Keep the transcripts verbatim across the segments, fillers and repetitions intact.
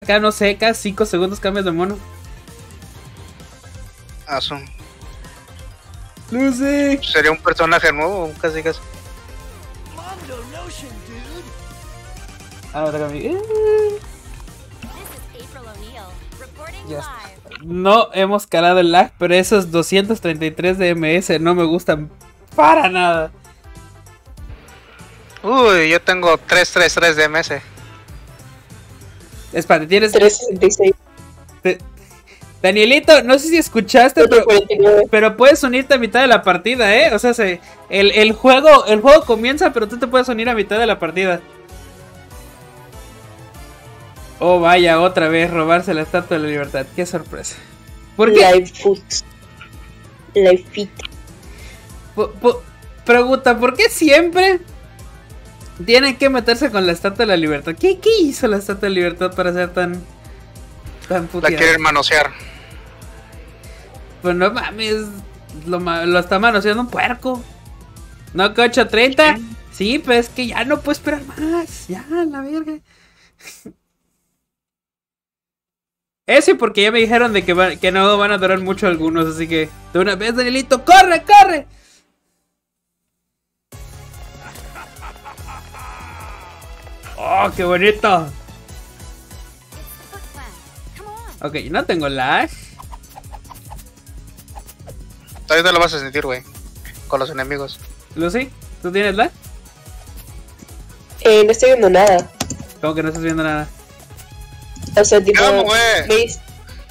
cada, no sé, cada cinco segundos cambias de mono. Ah, son. Lucy. Sería un personaje nuevo, casi casi. Ahora conmigo. Ya está. No hemos calado el lag, pero esos doscientos treinta y tres de M S no me gustan para nada. Uy, yo tengo trescientos treinta y tres de M S. Espérate, tienes... trescientos sesenta y seis. Te... Danielito, no sé si escuchaste, pero, pero puedes unirte a mitad de la partida, ¿eh? O sea, se, el, el, juego, el juego comienza, pero tú te puedes unir a mitad de la partida. Oh, vaya, otra vez robarse la Estatua de la Libertad. Qué sorpresa. ¿Por qué? Live foot. Live fit. Po, po, pregunta, ¿por qué siempre tienen que meterse con la Estatua de la Libertad? ¿Qué, qué hizo la Estatua de la Libertad para ser tan... tan puteada? La quieren manosear. Pues no mames, lo, lo está manoseando un puerco. ¿No que ocho treinta? Sí, sí, pues es que ya no puedo esperar más. Ya, la verga. Eso porque ya me dijeron de que, va, que no van a durar mucho algunos, así que de una vez, Danielito, ¡corre, corre! ¡Oh, qué bonito! Ok, no tengo lag. Todavía no lo vas a sentir, güey. Con los enemigos. Lucy, ¿tú tienes lag? Eh, no estoy viendo nada. ¿Cómo que no estás viendo nada? O sea, tipo... ¿Qué mover? ¿Veis?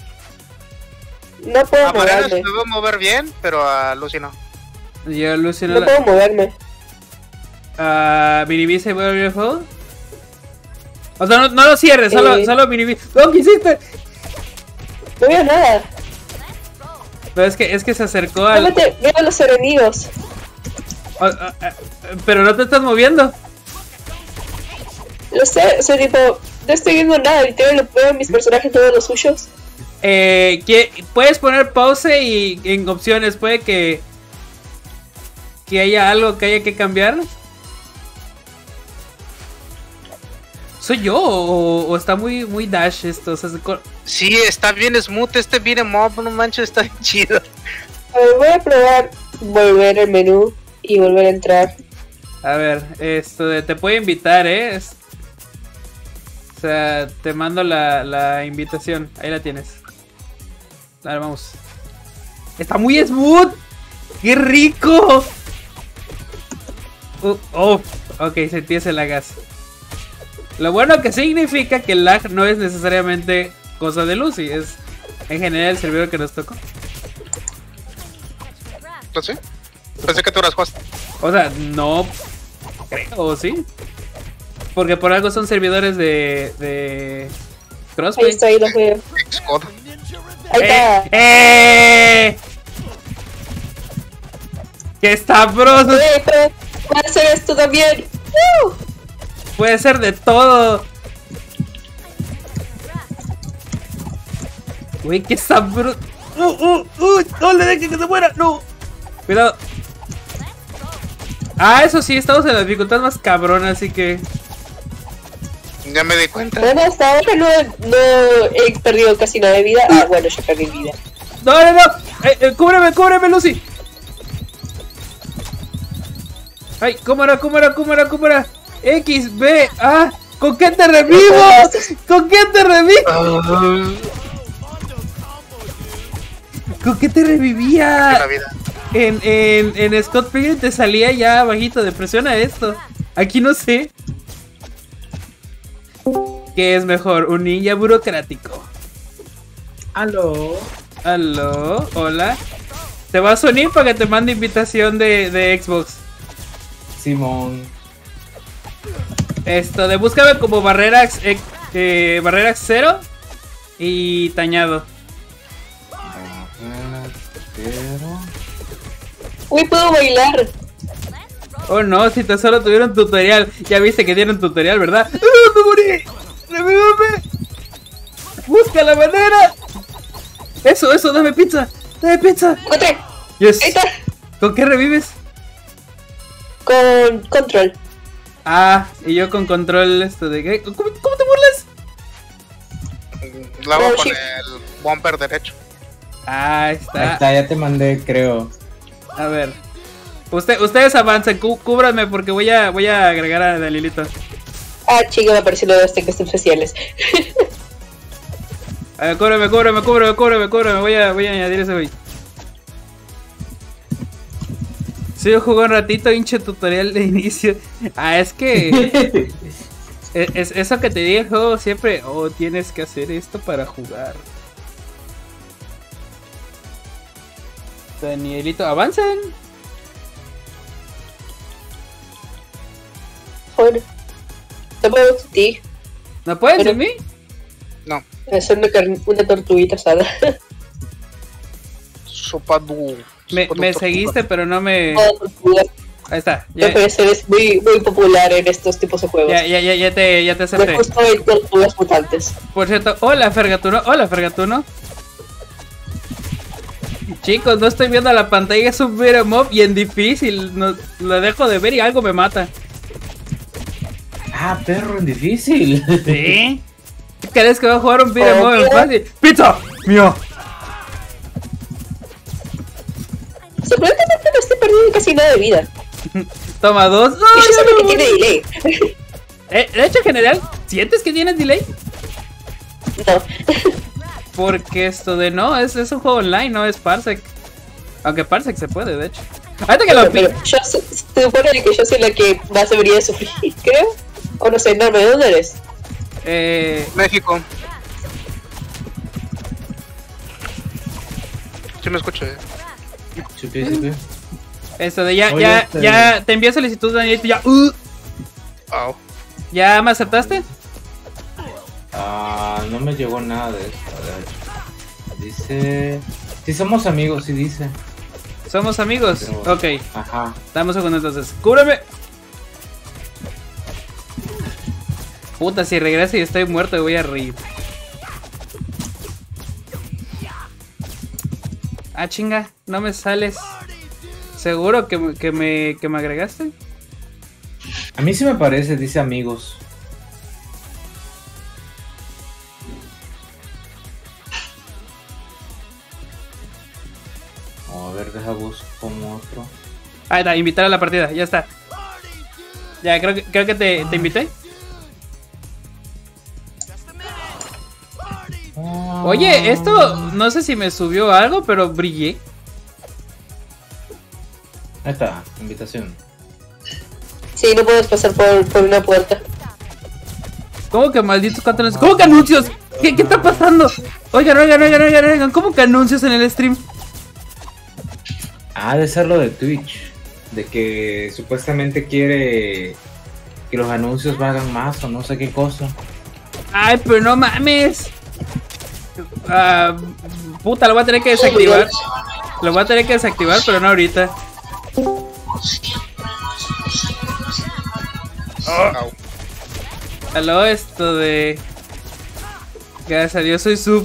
No puedo A Mariano se moverme. me va a mover bien, pero a Lucy no. Yo, Lucy, no, No la... puedo moverme. Uh, minimiza y vuelve a abrir el juego. O sea, no, no lo cierres, solo, Eh. solo minimiza. ¡No, qué hiciste! No veo nada. Pero es que, es que se acercó al... Solamente veo a los enemigos. Oh, oh, oh, pero no te estás moviendo. Lo sé, o sea, tipo... No estoy viendo nada. Literalmente veo a mis personajes todos los suyos. Eh, que, puedes poner pause y en opciones puede que... Que haya algo que haya que cambiar. ¿Soy yo o, o está muy muy dash esto? O sea, se... Sí, está bien smooth este beat'em up, no manches, está bien chido. A ver, voy a probar volver al menú y volver a entrar. A ver, esto de, te puedo invitar, ¿eh? Es, o sea, te mando la, la invitación. Ahí la tienes. A ver, vamos. Está muy smooth. ¡Qué rico! Uh, oh, ok, sentí ese lagas. Lo bueno que significa que el lag no es necesariamente cosa de Lucy, es en general el servidor que nos tocó. ¿No sé? Pensé que tú eras host. O sea, no creo, ¿sí? Porque por algo son servidores de... de... Crossplay. Ahí está, ahí los veo. Xcode. Ahí está. ¡Eh! ¡Eh! ¡Qué sabroso! Eh, pero puedo hacer esto también. ¡Uh! Puede ser de todo. Uy, qué sabroso. Uh, uh, uh, no le dejen que se muera. No. Cuidado. Ah, eso sí, estamos en la dificultad más cabrona, así que... Ya me di cuenta. Bueno, hasta ahora no, no he perdido casi nada de vida. Ah, bueno, yo perdí vida. No, no, no. Eh, eh, cúbreme, cúbreme, Lucy. Ay, ¿cómo era, cómo era, cómo era, cómo era? X, B, A. ¿Con qué te revivo? ¿Con qué te revivo? ¿Con qué te revivía? La vida. En, en, en Scott Pilgrim te salía ya bajito de presión a esto. Aquí no sé. ¿Qué es mejor? Un ninja burocrático. Aló. Aló, hola. ¿Te vas a unir para que te mande invitación de, de Xbox? Simón. Esto de búscame como Barrerax eh, eh, Barrerax cero y Tañado. Pero... Uy, puedo bailar. Oh no, si te solo tuvieron tutorial. Ya viste que dieron tutorial, ¿verdad? ¡No, me morí! ¡Revívame! ¡Busca la manera! Eso, eso, dame pizza. Dame pizza. Encontré. Yes. Ahí está. ¿Con qué revives? Con control. Ah, y yo con control esto de... ¿Cómo, cómo te burlas? Luego No, con sí. el bumper derecho. Ahí Ahí está. está, ya te mandé, creo. A ver. Usted, ustedes avancen, cú- cúbranme porque voy a, voy a agregar a Dalilito. Ah, chica, me apareció los técnicos especiales. A ver, cúbreme, cúbreme, cúbreme, cúbreme, cúbreme. Voy a, voy a añadir ese güey. Sí, yo jugué un ratito, hinche tutorial de inicio. Ah, es que... es, es- eso que te diga el juego siempre... Oh, tienes que hacer esto para jugar. Danielito, avancen. Bueno, no puedo ti. ¿No pueden Pero- sin mí? No, Es una, car- una tortuguita asada. sopa du. Me, sopa du me tortuga. seguiste, pero no me... Toda tortuga. Ahí está. No Ya, puede ser, es muy, muy popular en estos tipos de juegos. ya, ya, ya, ya te, ya te Me acepté. justo en tortugas mutantes. Por cierto, hola Fergatuno, hola Fergatuno. Chicos, no estoy viendo la pantalla, es un beat 'em up y en difícil. No, lo dejo de ver y algo me mata. Ah, perro, en difícil. ¿Sí? ¿Qué crees que va a jugar un beat 'em up en ¿Qué? fácil? ¡Pizza! ¡Mío! Sorprendentemente no estoy perdiendo casi nada de vida. Toma dos. ¡No, Y yo sé no, que no! tiene delay. Eh, de hecho, en general, ¿sientes que tienes delay? No. Porque esto de no, es, es un juego online, no es Parsec. Aunque Parsec se puede, de hecho. Ahorita que lo Pero, pi- pero yo se, se supone que yo soy la que más debería sufrir, creo. O no sé, no, ¿de dónde eres? Eh, México. Sí me escucho, eh. Chupi, chupi. esto de ya, Oye, ya, este- ya, te envié solicitud, Danielito, ya. Uh, Au. ¿Ya me aceptaste? Ah, no me llegó nada de esto. A ver. Dice. Si somos amigos, sí dice. ¿Somos amigos? Pero- Ok, Ajá. dame un segundo entonces. ¡Cúbreme! Puta, si regreso y estoy muerto, me voy a reír. Ah, chinga, no me sales. ¿Seguro que, me- que, me, que me agregaste? A mí sí me parece, dice amigos. Oh, a ver, deja buscar como otro. Ahí está, invitar a la partida, ya está. Ya, creo que, creo que te, te invité. Oye, esto no sé si me subió algo, pero brillé. Ahí está, invitación. Sí, no puedes pasar por, por una puerta. ¿Cómo que malditos cuatro anuncios? ¿Cómo que anuncios? ¿Qué, ¿Qué está pasando? Oigan, oigan, oigan, oigan, oigan, ¿cómo que anuncios en el stream? Ah, de ser lo de Twitch. De que supuestamente quiere que los anuncios valgan más o no sé qué cosa. Ay, pero no mames. Ah, puta, lo voy a tener que desactivar. Lo voy a tener que desactivar, pero no ahorita. Au. Aló, esto de... Gracias a Dios soy sub.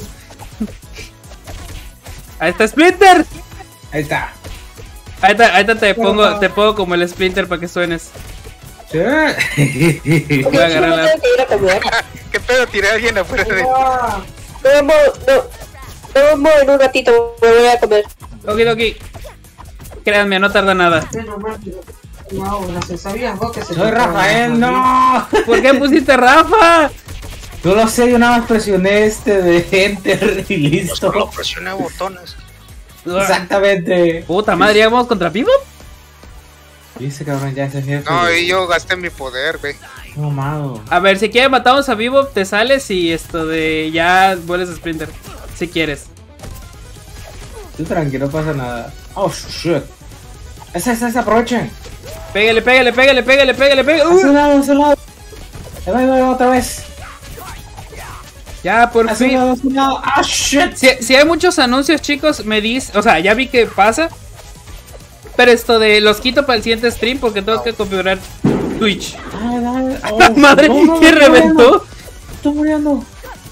Ahí está Splinter. Ahí está. Ahí está, ahí está, te pongo, te pongo como el Splinter para que suenes. Sí. Ok, Voy a yo agarrar no la- tengo que ir a comer. ¿Qué pedo? Tiré a alguien afuera de. Nos vemos, no, nos vemos en un ratito, me voy a comer. Okidoki. Créanme, no tarda nada. No, no sé, ¿sabías vos que se Soy Rafael, no. ¿Por qué pusiste Rafa? No lo sé, yo nada más presioné este de Enter y listo. Solo presioné botones. Exactamente. Puta madre, ¿ya vamos contra Pivo? Dice cabrón, ya ese jefe. No, y yo gasté mi poder, güey. No, mado. A ver, si quieres matamos a Vivo, te sales y esto de ya vuelves a Splinter. Si quieres. Tú tranquilo, no pasa nada. Oh, shit. Ese, ese, ese, aprovechen. Pégale, pégale, pégale, pégale, pégale, pégale. A su Uh, lado, a su lado. Ahí va, ahí va, otra vez. ya, por A su fin. lado, a su lado. Ah, shit. Si, si hay muchos anuncios, chicos, me dice. O sea, ya vi que pasa. Pero esto de los quito para el siguiente stream porque tengo que configurar Twitch. Dale, dale. ¡A Oh, la madre! no, no, ¿Qué estoy reventó? muriendo, Estoy muriendo.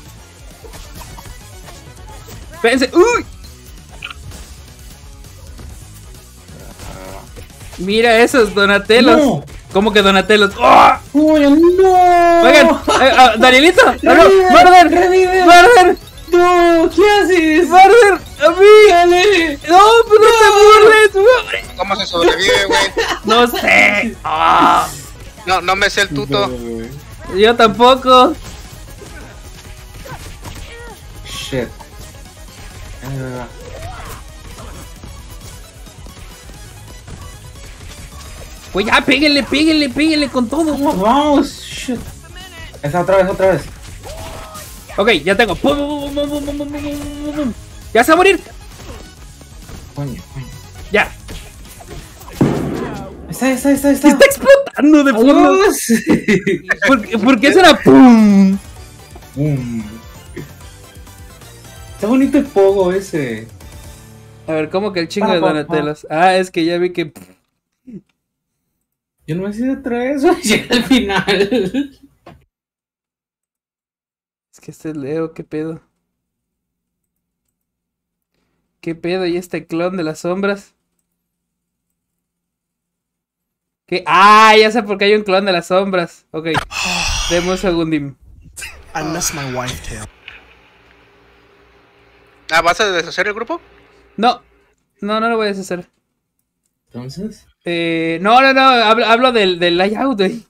Espérense. ¡Uy! Mira esos Donatellos. No. ¿Cómo que Donatellos? ¡Oh! Uy, no. Oigan, eh, ah, Danielito, no, no, Revive, ¡Murder! revive. ¡Murder! mames! ¡Barber! ¡A mí! ¡Dale! ¡No, pero no te burles! ¿Cómo se sobrevive, güey? ¡No sé! ¡Ah! No, no me sé el tuto. Yo tampoco. Shit. Ahí va. Pues ya, péguenle, péguenle, péguenle con todo. Vamos, vamos. Shit. Esa otra vez, otra vez. Ok, ya tengo. Pum, pum, pum, pum, pum, pum, pum, pum, pum. ¡Ya se va a morir! Coño, coño. ¡Ya! Está, está, está, está. ¡Está explotando de fondo! Vamos. ¿Por, ¿Por qué será pum? Boom. Está bonito el pogo ese. A ver, ¿cómo que el chingo Pa, de pa, Donatellos? Ah, es que ya vi que... Yo no me sé otra vez, llega al final. Es que este es Leo, ¿qué pedo? ¿Qué pedo? ¿Y este clon de las sombras? ¿Qué? ¡Ah! Ya sé por qué hay un clon de las sombras. Ok, demos un segundín. I lost my wife tail. Ah, ¿vas a deshacer el grupo? No, no, no lo voy a deshacer. Entonces. Eh, no, no, no, hablo, hablo del, del layout, güey.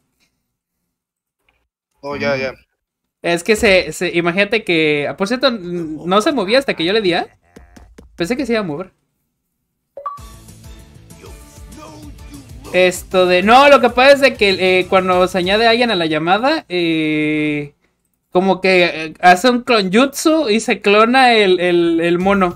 Oh, ya, ya. Es que se, se, imagínate que, por cierto, no se movía hasta que yo le di, ¿eh? Pensé que se iba a mover. Esto de, no, lo que pasa es de que eh, cuando se añade alguien a la llamada, eh, como que eh, hace un clonjutsu y se clona el, el, el mono.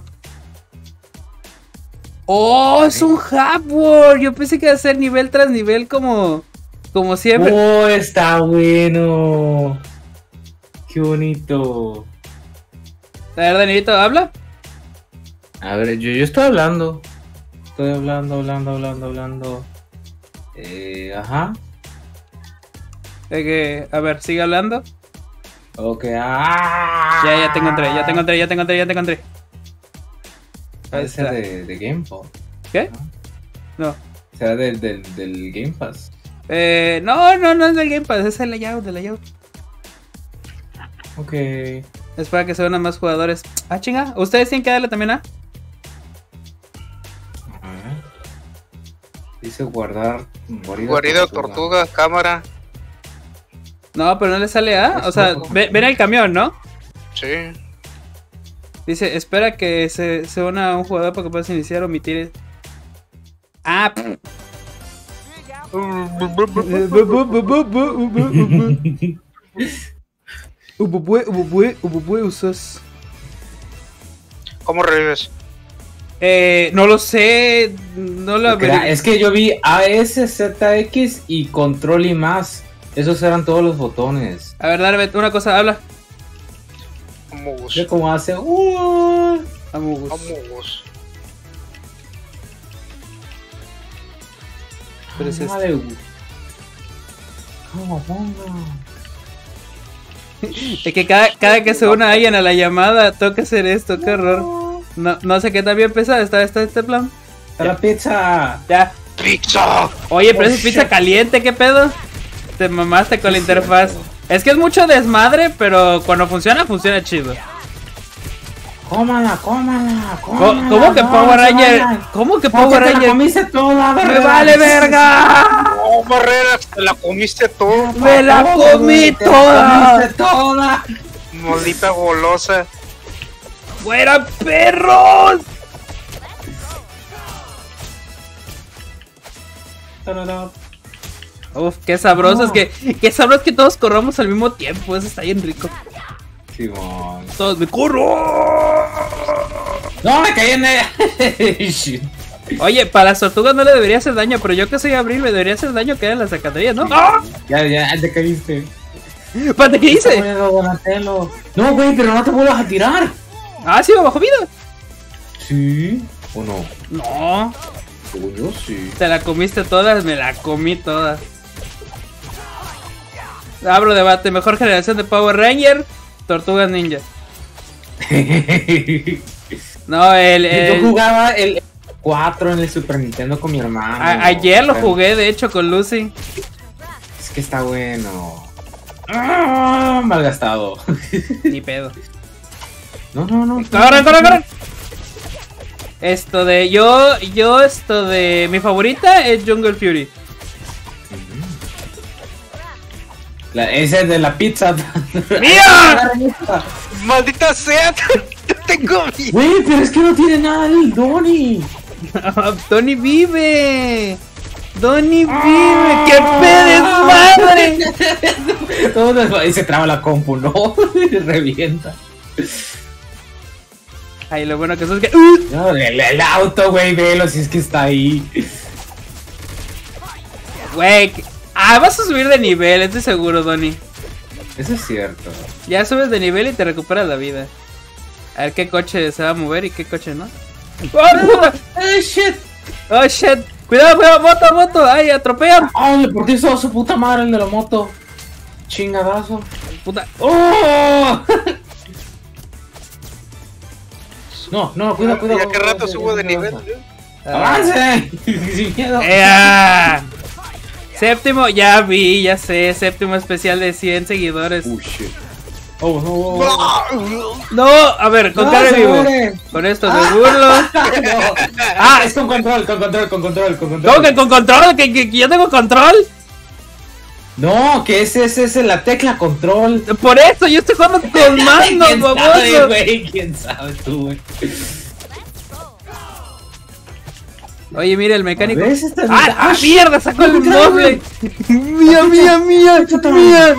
¡Oh! Es un hardware. Yo pensé que iba a ser nivel tras nivel como, como siempre. ¡Oh! Está bueno. ¡Qué bonito! A ver, Danielito, ¿habla? A ver, yo, yo estoy hablando. Estoy hablando, hablando, hablando, hablando. Eh, ajá. De que, a ver, sigue hablando. Ok, ah. Ya, ya te encontré, ya te encontré, ya te encontré, ya te encontré. Ahí Puede ser está. de, de Game Pass. ¿Qué? No. Será del, del, del Game Pass. Eh, no, no, no es del Game Pass, es el layout, del layout. Ok. Es para que se unan más jugadores. Ah, chinga, ¿ustedes tienen que darle también a? A ver. Dice guardar. Guarida, Guarida, tortuga, cámara. No, pero no le sale A. O sea, ve- ven el camión, ¿no? Sí. Dice, espera que se, se una a un jugador para que puedas iniciar o omitir. Ah, pff. Ububue, ububue, ububue usas. ¿Cómo revives? Eh, no lo sé. No lo Porque era- averigué. es que yo vi A S, Z X y control y más. Esos eran todos los botones. A ver, dale, una cosa, habla. Amogus. Yo como hace. Uh, Amogus. Amogus. Pero es este. madre. ¿Cómo pongo? Es que cada, cada que se una alguien a la llamada toca hacer esto, qué horror. No, no sé qué tan bien pesada está, está este plan. Está la pizza. Ya. ¡Pizza! Oye, pero Oh, es pizza shit. caliente, ¿qué pedo? Te mamaste con la interfaz. Es que es mucho desmadre, pero cuando funciona, funciona chido. Cómala, cómala, Co- cómala. ¿Cómo que no, Power se Ranger? vayan. ¿Cómo que Porque Power te la Ranger? comiste toda, ¡Me ¿verdad? vale verga! ¡Oh, Barreras! ¡Te la comiste tú! ¡Me la Todo, comí güey, te la toda! comiste toda. ¡Maldita golosa! ¡Fuera perros! Tarara. Uf, qué sabroso, No. es que qué sabroso que todos corramos al mismo tiempo, eso está bien rico. Simón. Todos me corro. No, me caí en ella. Shit. Oye, para las tortugas no le debería hacer daño, pero yo que soy Abril me debería hacer daño que en las zacaterías, ¿no? ¡Ah! Ya, ya, te caíste. Espérate, ¿qué hice? Donatello. No, güey, pero no te vuelvas a tirar. Ah, sí, me bajó vida. Sí. ¿O no? No, Según yo, sí. te la comiste todas, me la comí todas. Abro debate, mejor generación de Power Ranger, Tortugas Ninja. No, el... Yo el- jugaba el cuatro en el Super Nintendo con mi hermano. a- ayer lo jugué, de hecho, con Lucy. Es que está bueno. Ah, malgastado. Ni pedo. No, no, no. ¡Corre, corre, corre! Esto de... Yo, yo, esto de... Mi favorita es Jungle Fury. La, ese es de la pizza. ¡Mira! ¡Maldita sea! ¡No tengo vida! Güey, pero es que no tiene nada el Donnie. ¡Donnie vive! ¡Donnie vive! ¡Qué pe desmadre! Todo y se traba la compu, ¿no? Y revienta. Ay, lo bueno que eso es que... ¡Uh! No, el, el auto, güey, velo, si es que está ahí. Güey, ah, vas a subir de nivel, estoy seguro, Donnie. Eso es cierto. Ya subes de nivel y te recuperas la vida. A ver qué coche se va a mover y qué coche no. ¡Oh, ¡Eh, shit! oh shit! ¡Cuidado, cuidado! ¡Moto, moto! ¡Ay, atropellan! ¡Ay, por Dios, su puta madre el de la moto! ¡Chingadazo! Puta. ¡Oh! No, no, cuidado, cuidado. ¿Ya qué rato subo de nivel? ¡Avance! Sin miedo. ¡Ea! Séptimo, ya vi, ya sé. Séptimo especial de cien seguidores. Oh, shit. Oh, no, oh, oh. No, a ver, con No, cara se vivo. muere. Con esto me burlo. No. Ah, es con control, con control, con control, con control. ¿Cómo que con control? ¿Que, que, que yo tengo control? No, que ese es ese, la tecla control. Por eso, yo estoy jugando con mando, ¿Quién sabe, baboso. güey? ¿Quién sabe tú, güey? Oye, mira el mecánico. ¿Ves? Esta es ¡Ah, la- ah, mierda! ¡Sacó el ¿Cómo mueble! ¡Mía, mía, mía! ¡Mía!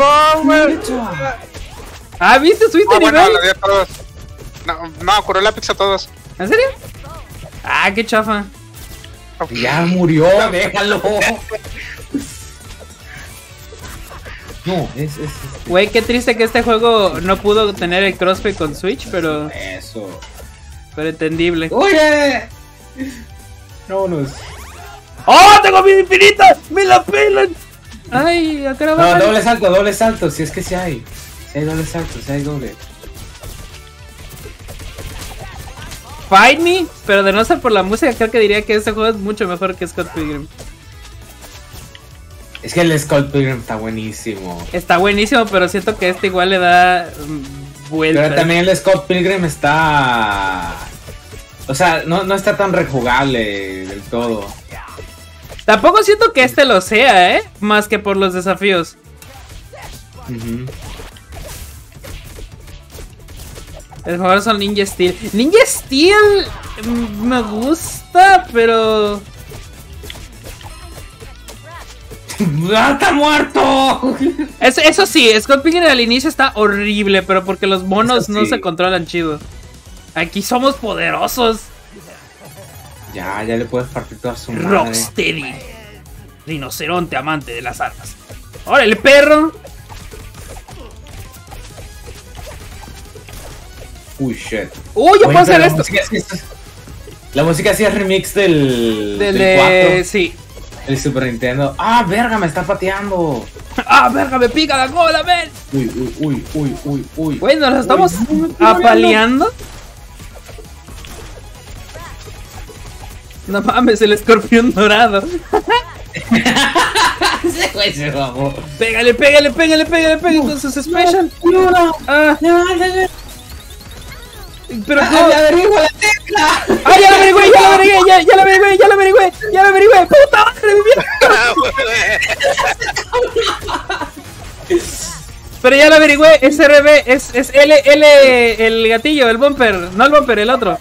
Ah, ¿viste? ¿Subiste Ah, nivel? bueno, le di a todos. No, no, curó la pizza a todos. ¿En serio? Ah, qué chafa. Ya murió, déjalo. No, es, es, es- Güey, qué triste que este juego no pudo tener el crossplay con Switch, pero, Eso. pero entendible. ¡Oye! Vámonos. ¡Oh, tengo mi infinita! ¡Me la pelan! ¡Ay, acá No, va! doble salto, doble salto, si es que sí hay. Si hay doble salto, si hay doble. Fight Me, pero de no ser por la música, creo que diría que este juego es mucho mejor que Scott Pilgrim. Es que el Skull Pilgrim está buenísimo. Está buenísimo, pero siento que este igual le da mm, vueltas. Pero también el Scott Pilgrim está... O sea, no, no está tan rejugable del todo. Tampoco siento que este lo sea, ¿eh? Más que por los desafíos. Ujú. El mejor son Ninja Steel. Ninja Steel mm, me gusta, pero... ¡Ah, está muerto! Eso, eso sí, Scott Pilgrim al inicio está horrible, pero porque los monos Eso no sí. se controlan chido. Aquí somos poderosos. Ya, ya le puedes partir toda su madre. Rocksteady. Rinoceronte amante de las armas. ¡Órale, perro! Uy, shit. ¡Uy, yo Oye, puedo hacer pero la esto! música sí es- La música sí es remix del... Del del de... cuatro, Sí. el Super Nintendo. ¡Ah, verga, me está pateando! ¡Ah, verga, me pica la cola, ven! Uy, uy, uy, uy, uy, uy. Bueno, nos estamos Uy, no, no, apaleando. No mames, el escorpión dorado. Ese güey se bajó. Pégale, pégale, pégale, pégale, pégale con sus special. Ah, pero ¿cómo? ¡Ya averigua la tecla! ¡Ah, ya lo averigüé, ya lo averigüé, ya, ya lo averigüé, ya lo averigüé, ya lo averigüé! ¡Puta madre, mi vida! Pero ya lo averigüé, es R B, es, es L, L, el gatillo, el bumper, no el bumper, el otro.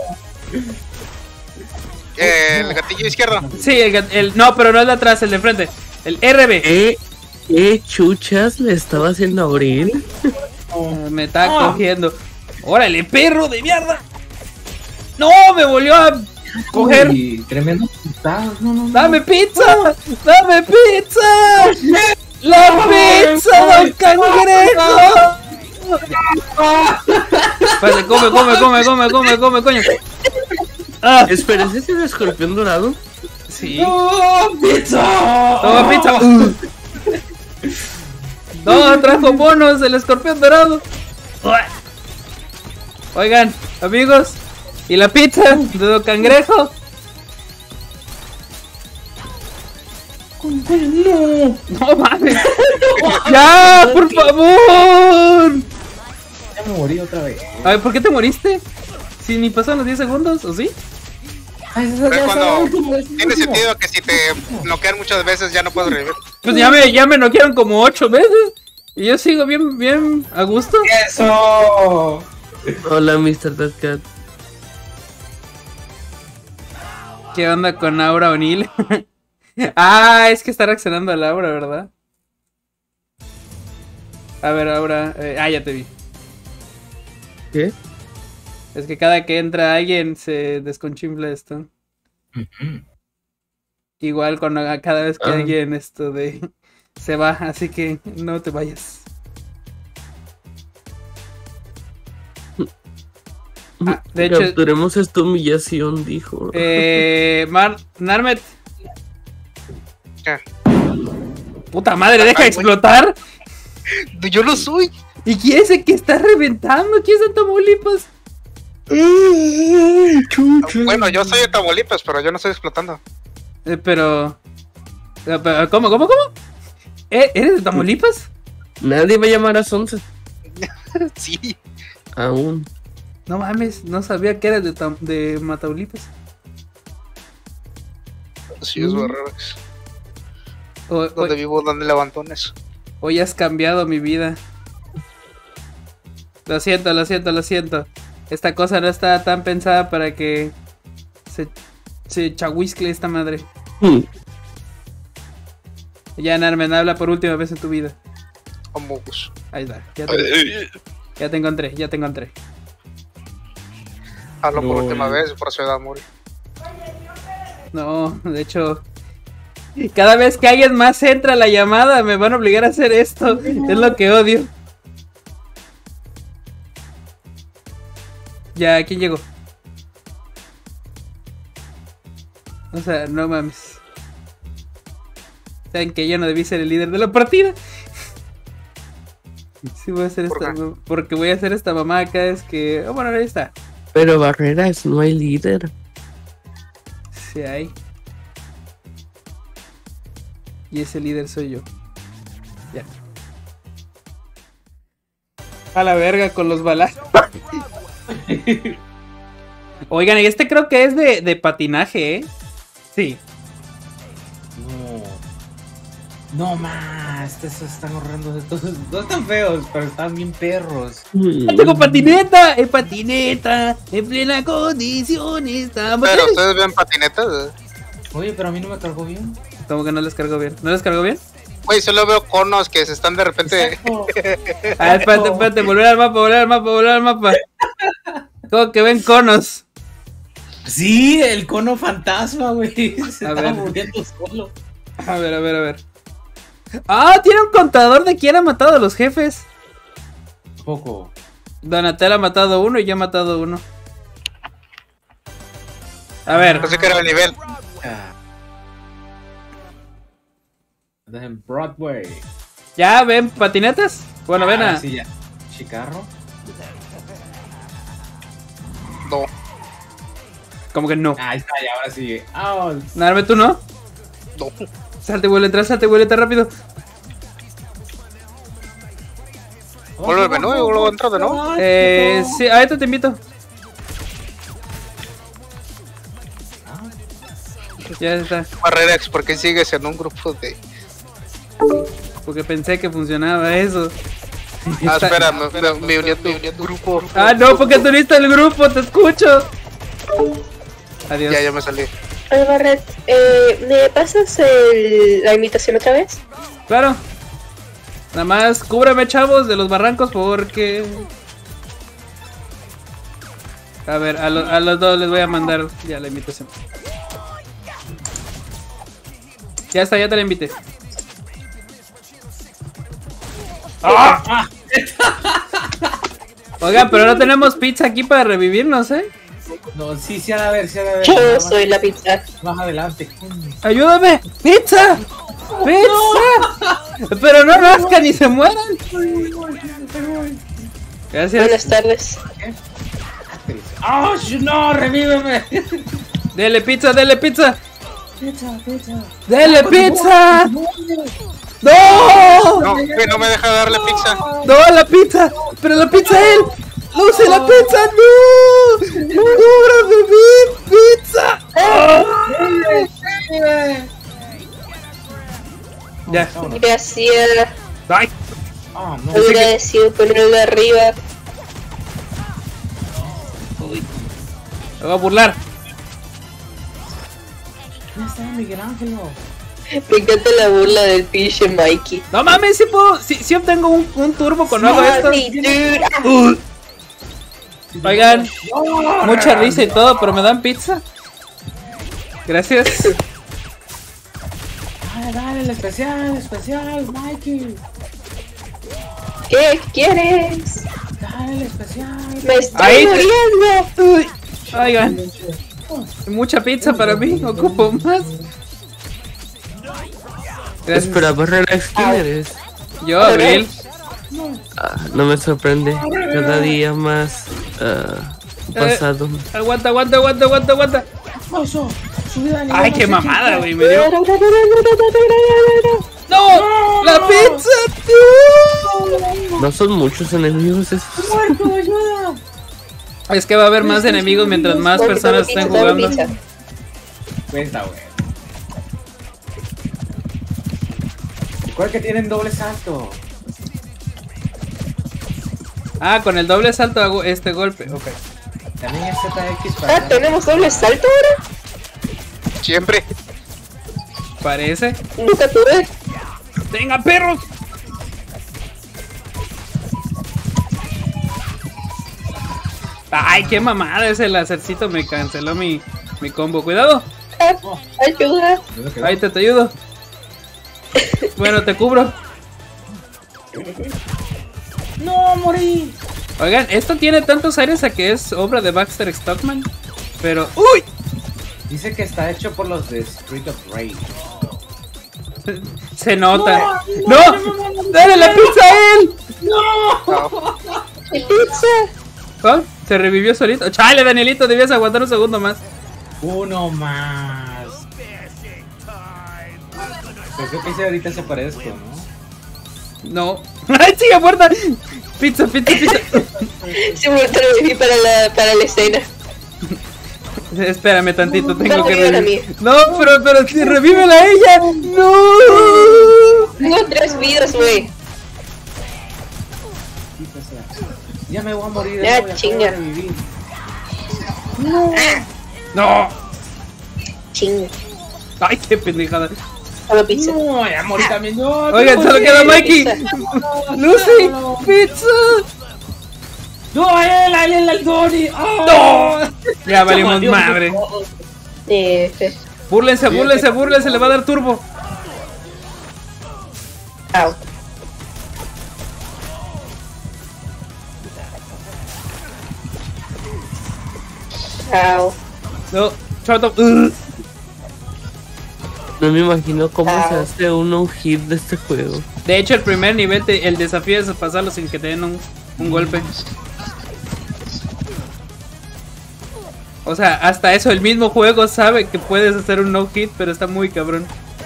Eh, el gatillo izquierdo. Sí, el, gat- el no, pero no el de atrás, el de enfrente, el R B. ¿Qué, qué chuchas me estaba haciendo Abril? Ah, me está cogiendo. ¡Órale, perro de mierda! ¡No! ¡Me volvió a coger! Uy, tremendo putados, no, no, no. ¡Dame pizza! ¡Dame pizza! ¡La pizza del cangrejo! Espérate, come, come, come, come, come, come, coño. Ah, Espera, ¿ese es el escorpión dorado? sí. ¡No, pizza! Toma pizza. Uh. No, trajo bonos el escorpión dorado. Oigan, amigos, ¿y la pizza de Don Cangrejo? No, no mames. Ya, por favor. Ya me morí otra vez. A ver, ¿por qué te moriste? Si ni pasaron los diez segundos, ¿o sí? Pero cuando tiene sentido que si te noquean muchas veces ya no puedes revivir. Pues ya me, ya me noquearon como ocho veces. Y yo sigo bien, bien a gusto. ¡Eso! Hola, mister Deadcat. ¿Qué onda con Aura O'Neill? Ah, es que está reaccionando a Laura, ¿verdad? A ver, Aura. Eh, ah, ya te vi. ¿Qué? Es que cada que entra alguien se desconchifla esto. Ujú. Igual cuando cada vez que Ah. alguien esto de se va, así que no te vayas. Ah, de hecho, Capturemos esta humillación, dijo. eh, Mar Narmet. ¿Qué? Puta madre, deja de Ay, güey. explotar. Yo lo soy. ¿Y quién es el que está reventando? ¿Quién es en Tamaulipas? Bueno, yo soy de Tamaulipas, pero yo no estoy explotando. Eh, pero... eh, pero, ¿Cómo, cómo, cómo? ¿Eh, ¿Eres de Tamaulipas? Nadie va a llamar a Sunset. Sí. Aún. No mames, no sabía que eres de, Tam- de Mataulipas. Sí, es Mm. raro. O, Donde o- vivo, donde levantones. hoy has cambiado mi vida. Lo siento, lo siento, lo siento. Esta cosa no está tan pensada para que se, se chahuizcle esta madre. Hmm. Ya, Narmen, habla por última vez en tu vida. Como pues. Ahí está, ya te, ya te encontré, ya te encontré. Hablo por No, última eh. vez por Ciudad Muri. No, de hecho, cada vez que alguien más entra a la llamada me van a obligar a hacer esto. Es lo que odio. Ya, ¿quién llegó? O sea, no mames. Saben que yo no debí ser el líder de la partida. Sí, voy a hacer ¿Por esta. qué? Porque voy a hacer esta mamá acá. Es que. Oh, bueno, ahí está. Pero Barreras, no hay líder. Sí, hay. Y ese líder soy yo. Ya. A la verga con los balazos. Oigan, y este creo que es de, de patinaje, ¿eh? Sí. No. No más, estos están horrendos de todos. No están feos, pero están bien perros. Hmm. ¡Tengo patineta! ¡En patineta! ¡En plena condición estamos! Pero ustedes ven patinetas. Oye, pero a mí no me cargó bien. ¿Cómo que no les cargó bien? ¿No les cargó bien? Güey, solo veo conos que se están de repente. Exacto. Ah, espérate, espérate, volver al mapa, volver al mapa, volver al mapa. ¿Cómo que ven conos? Sí, el cono fantasma, güey. Se A estaba ver. muriendo solo. A ver, a ver, a ver. ¡Ah! Tiene un contador de quién ha matado a los jefes. Poco. Donatello ha matado uno y yo he matado uno. A ver, Pensé que era el nivel. Ah. Estás en Broadway. ¿ya ven patinetas? Bueno, ven Ah, a... sí, ya. Chicarro. No. Como que no. Ah, ahí está, ya, ahora sí. Ah, Narme, tú no. No. Salte, vuelve atrás, salte, vuelve tan rápido. Vuelve al menú y luego entro de nuevo. Eh, sí, a esto te invito. Ya está. Barrerex, ¿por qué sigues en un grupo de.? Porque pensé que funcionaba eso. Ah, Está- espera, me, me, me uní a tu grupo. Ah, no, porque tú viste el grupo, te escucho. Adiós. Ya, ya me salí. Oye, Barret, eh, ¿me pasas el- la invitación otra vez? Claro. Nada más cúbrame, chavos, de los barrancos porque... A ver, a, lo- a los dos les voy a mandar ya la invitación. Ya está, ya te la invité. ¡Ah! Oigan, pero no tenemos pizza aquí para revivirnos, ¿eh? no, sí, sí, ha de haber, sí, ha de haber. Yo Nada más- soy la pizza. Más adelante. ¡Ayúdame! ¡Pizza! ¡Pizza! Pero no nazcan ni se mueran. Gracias. Buenas tardes. ¡Oh, no! ¡Revíveme! Dele pizza, dele pizza. Dele pizza. ¡No! No, güey, no me deja darle pizza. ¡No, la pizza! ¡Pero la pizza a él! ¡Lucy, la pizza! ¡No! ¡Cúbrame mi pizza! ¡Oh! Ya. Gracias. ¡Ay! Ah, no. Hubiera decidido ponerlo de arriba. Me voy a burlar. ¿Dónde está Miguel Ángel? Me encanta la burla del pinche Mikey. No mames, si puedo. Si, si obtengo un, un turbo cuando hago esto. Ay, dude. Ah, Uh. Oigan, mucha risa y todo, pero me dan pizza. Gracias. Dale, dale, el especial, el especial, Mikey. ¿Qué quieres? Dale, el especial. Me estoy Ahí te- muriendo. Uy. Oigan, mucha pizza para mí, ocupo más. Gracias. Esperaba relax, ¿quién eres? Yo, Abril. Ah, no me sorprende. Cada día más ah, pasado. Aguanta, aguanta, aguanta, aguanta, aguanta. Oso, subida de nivel, Ay, no qué sé mamada, qué. güey, me dio. No, no, no, no, no, no, no, ¡No! ¡La pizza, tío! No son muchos enemigos esos. Muerto, ayuda. Es que va a haber más enemigos mientras más no, no, personas pizza, estén dame jugando. pizza. Cuenta, güey. Recuerda que tienen doble salto. Ah, con el doble salto hago este golpe. Ok. También es Z X para... Ah, ¿tenemos doble salto ahora? Siempre. Parece. Nunca tuve. ¡Venga, perros! Ay, qué mamada, ese lásercito me canceló mi, mi combo. Cuidado. Ah, ayuda. Ahí te, te ayudo. Bueno, te cubro. ¡No, morí! Oigan, esto tiene tantos aires a que es obra de Baxter Stockman. Pero... ¡Uy! Dice que está hecho por los de Street of Rage. Se nota. ¡No! ¡Dale la pizza a él! ¿Qué pizza? ¿Oh? Se revivió solito. ¡Chale, Danielito! Debías aguantar un segundo más. Uno más. Pues yo que hice ahorita se parezco, ¿no? No. ¡Ay, sigue muerta! Pizza, pizza, pizza. Siempre lo viví para la, para la escena. Espérame tantito, tengo No, que reviven a revivir. mí. No, pero, pero si revívela a ella. No. Tengo tres vidas, güey. Ya me voy a morir. Ya, voy a chinga. poder revivir. No. Chinga. Ay, qué pendejada. Toma pizza. No, ya morí también yo. Oigan, solo queda Mikey. Lucy, pizza. No, a él, a él, al Donny. ¡Oh! No. Ya valimos valió madre. todo. Eh, Búrlense, búrlense, búrlense, le va a dar turbo. au. Au. No, shut up. Ugh. No me imagino cómo Ah. se hace uno un hit de este juego. De hecho, el primer nivel, te- el desafío es pasarlo sin que te den un, un golpe. O sea, hasta eso el mismo juego sabe que puedes hacer un no hit, pero está muy cabrón.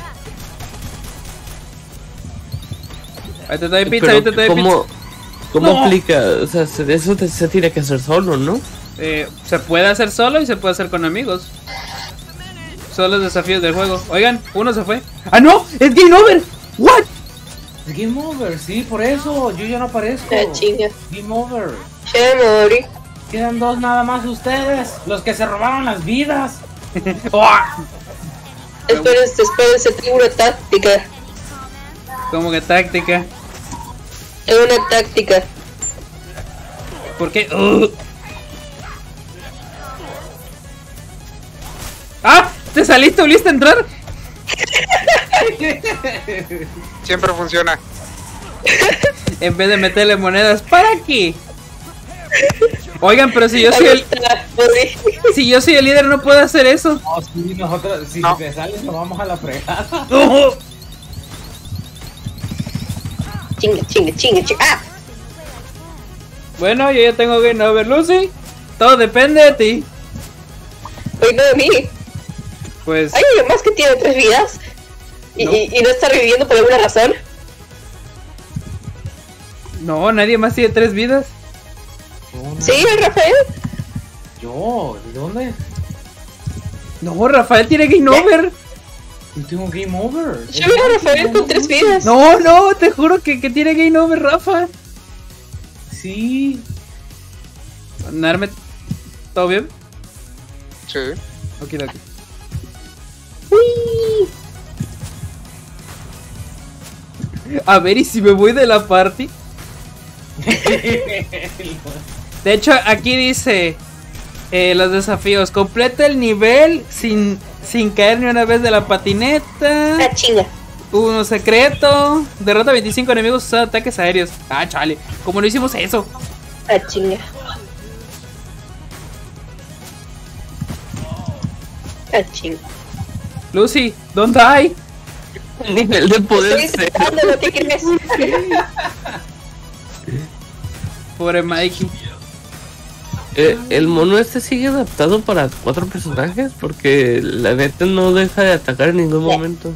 Ahí te doy pizza, Pero ahí te doy ¿cómo, pizza. ¿cómo No. aplica? O sea, se- eso te- se tiene que hacer solo, ¿no? Eh, se puede hacer solo y se puede hacer con amigos. Son los desafíos del juego. Oigan, uno se fue. ¡Ah, no! ¡Es game over! ¿What? Es Game over, sí, por eso. Yo ya no aparezco. Ah, chinga. Game over. Ya me morí. Quedan dos nada más ustedes. Los que se robaron las vidas. Espérense, espérense, tengo una táctica. Como que táctica. Tengo una táctica. ¿Por qué? Ugh. ¡Ah! ¿Te saliste? ¿Volviste a entrar? Siempre funciona. En vez de meterle monedas, ¿para qué? Oigan, pero si yo soy el, Morí. si yo soy el líder, no puedo hacer eso. No, sí, nosotros, si No. te sales, nos vamos a la fregada. Ugh. Chinga, chinga, chinga, chinga. ¡Ah! Bueno, yo ya tengo game over, Lucy. Todo depende de ti. Oye, no de mí. Pues, Hay alguien más que tiene tres vidas. Y No. y- y no está reviviendo por alguna razón. No, nadie más tiene tres vidas. No, no. Sí, el Rafael. Yo, ¿de dónde? No, Rafael tiene game over. Yo tengo game over. Yo vi a Rafael con tres vidas. No, no, te juro que, que tiene game over, Rafa. Sí. Narmet, ¿todo bien? Sí. Ok, ok. Uy. A ver, ¿y si me voy de la party? De hecho, aquí dice eh, los desafíos. Completa el nivel sin, sin caer ni una vez de la patineta. Ah, chinga. Uno secreto. Derrota veinticinco enemigos usando ataques aéreos. Ah, chale. ¿Cómo no hicimos eso? Ah, chinga. Ah, chinga. Lucy, don't die. El nivel de poder Estoy cero. esperando lo que crees. Pobre Mikey. Eh, el mono este sigue adaptado para cuatro personajes porque la neta no deja de atacar en ningún momento.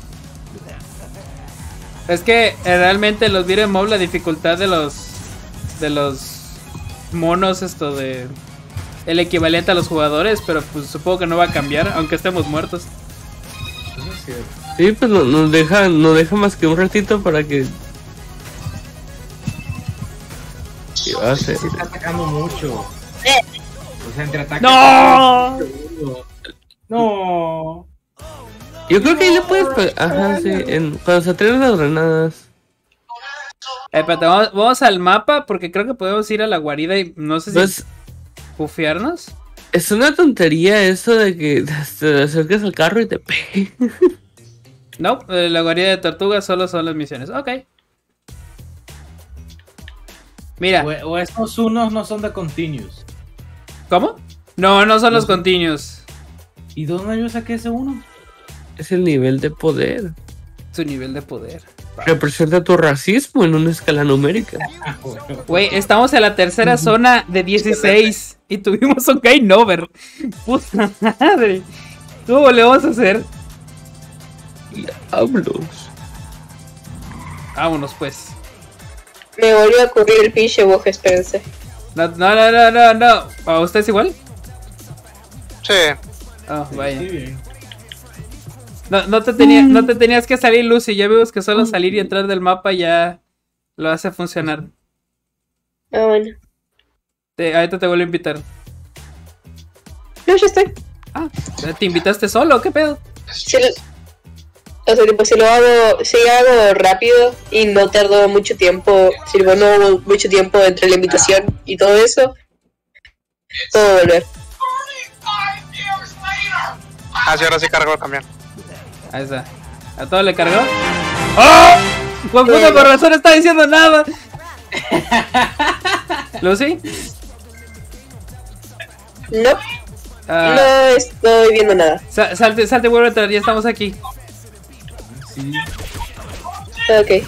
Es que eh, realmente los beat'em up, la dificultad de los de los monos, esto de el equivalente a los jugadores, pero pues supongo que no va a cambiar, aunque estemos muertos. Sí, pues no- nos deja, no deja más que un ratito para que. ¿Qué va a hacer? Se está atacando mucho. O sea, entre ataques. ¡No! No. Yo creo que ahí le puedes pegar. Ajá, sí. En, cuando se atreven las granadas. Eh, espérate, vamos, vamos al mapa porque creo que podemos ir a la guarida y no sé si Pues bufearnos. es una tontería eso de que te acerques al carro y te pegue. No, eh, la guarida de tortugas solo son las misiones. Ok. Mira, O, o estos unos no son de continuous. ¿cómo? No, no son los continuos. ¿Y dónde yo saqué ese uno? Es el nivel de poder. Su nivel de poder. Representa tu racismo en una escala numérica. Güey, estamos en la tercera zona de dieciséis y tuvimos un game over. Puta madre. ¿Cómo le vamos a hacer? Diablos. Vámonos pues. Me volvió a ocurrir el pinche boj, espérense. No, no, no, no, no, no. ¿A usted es igual? Sí. Oh, vaya. Sí, bien. No, no, te tenía, no te tenías que salir, Lucy. Ya vimos que solo salir y entrar del mapa ya lo hace funcionar. Ah, bueno. Te, ahorita te vuelvo a invitar. No, ya estoy. Ah, ¿te invitaste solo? ¿Qué pedo? Si lo, o sea, tipo, si lo hago, si hago rápido y no tardo mucho tiempo, si no hubo mucho tiempo entre la invitación y todo eso, puedo volver. Ah, sí, ahora sí cargó el camión. Ahí está. ¿A todo le cargó? ¡Oh! Juan puta, por razón no está diciendo nada. ¿Lucy? No, Ah, no estoy viendo nada. sa- salte, salte, vuelve a entrar, ya estamos aquí. Sí. Ok.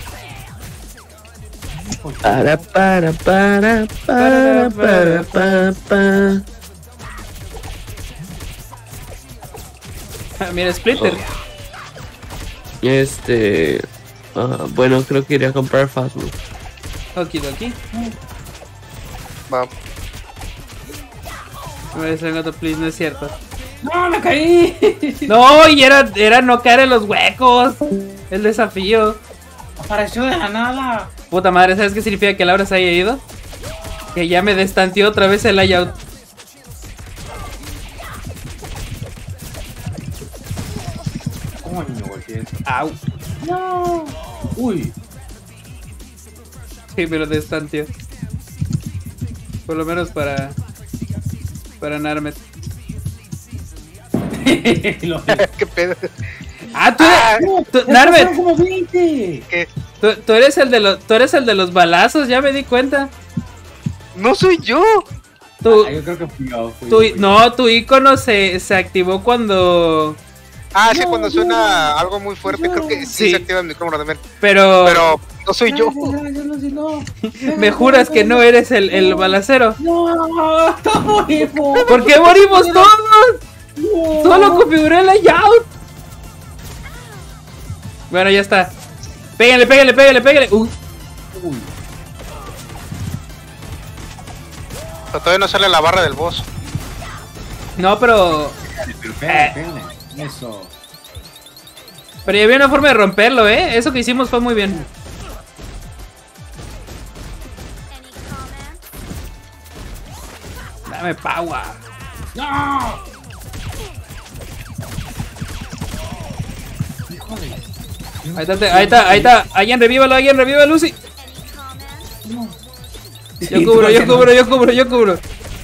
Para, para, para, para, para, para, para. Ah, mira, Splitter. Este. ah, bueno, creo que iré a comprar Fast Food. Okidoki. Va. Me voy a hacer otro, please, no es cierto. ¡No, me caí! No, y era, era no caer en los huecos. El desafío. Apareció de la nada. Puta madre, ¿sabes qué significa que Laura se haya ido? Que ya me destanteó otra vez el layout. Coño, güey. Au. No. Uy. Sí, pero destanteó. Por lo menos para... Para Narmet. Lo- ¿Qué pedo? Ah, tú Ah, eres... tú- Narmet, como veinte. ¿Qué? tú, tú eres el de los... Tú eres el de los balazos, ya me di cuenta. No soy yo. Tu, Ah, yo creo que fui yo. Fui tu, yo, fui no, tu icono se, se activó cuando... Ah, sí, cuando suena algo muy fuerte, creo que sí, Sí. se activa el micrófono también. Pero... Pero no soy yo. Gracias, Lucy, no. Me juras que no eres el, el balacero. No, estamos vivos. ¿Por qué morimos todos? Solo configuré el layout. Bueno, ya está. Pégale, pégale, pégale, pégale. Uy. Uy. Pero todavía no sale la barra del boss. No, pero... Pero pégale, pégale. Eso. Pero ya había una forma de romperlo, ¿eh? Eso que hicimos fue muy bien. Dame power. ¡No! Ahí está, ahí está, ahí está. Alguien revívalo, alguien reviva a Lucy. Yo cubro, yo cubro, yo cubro, yo cubro.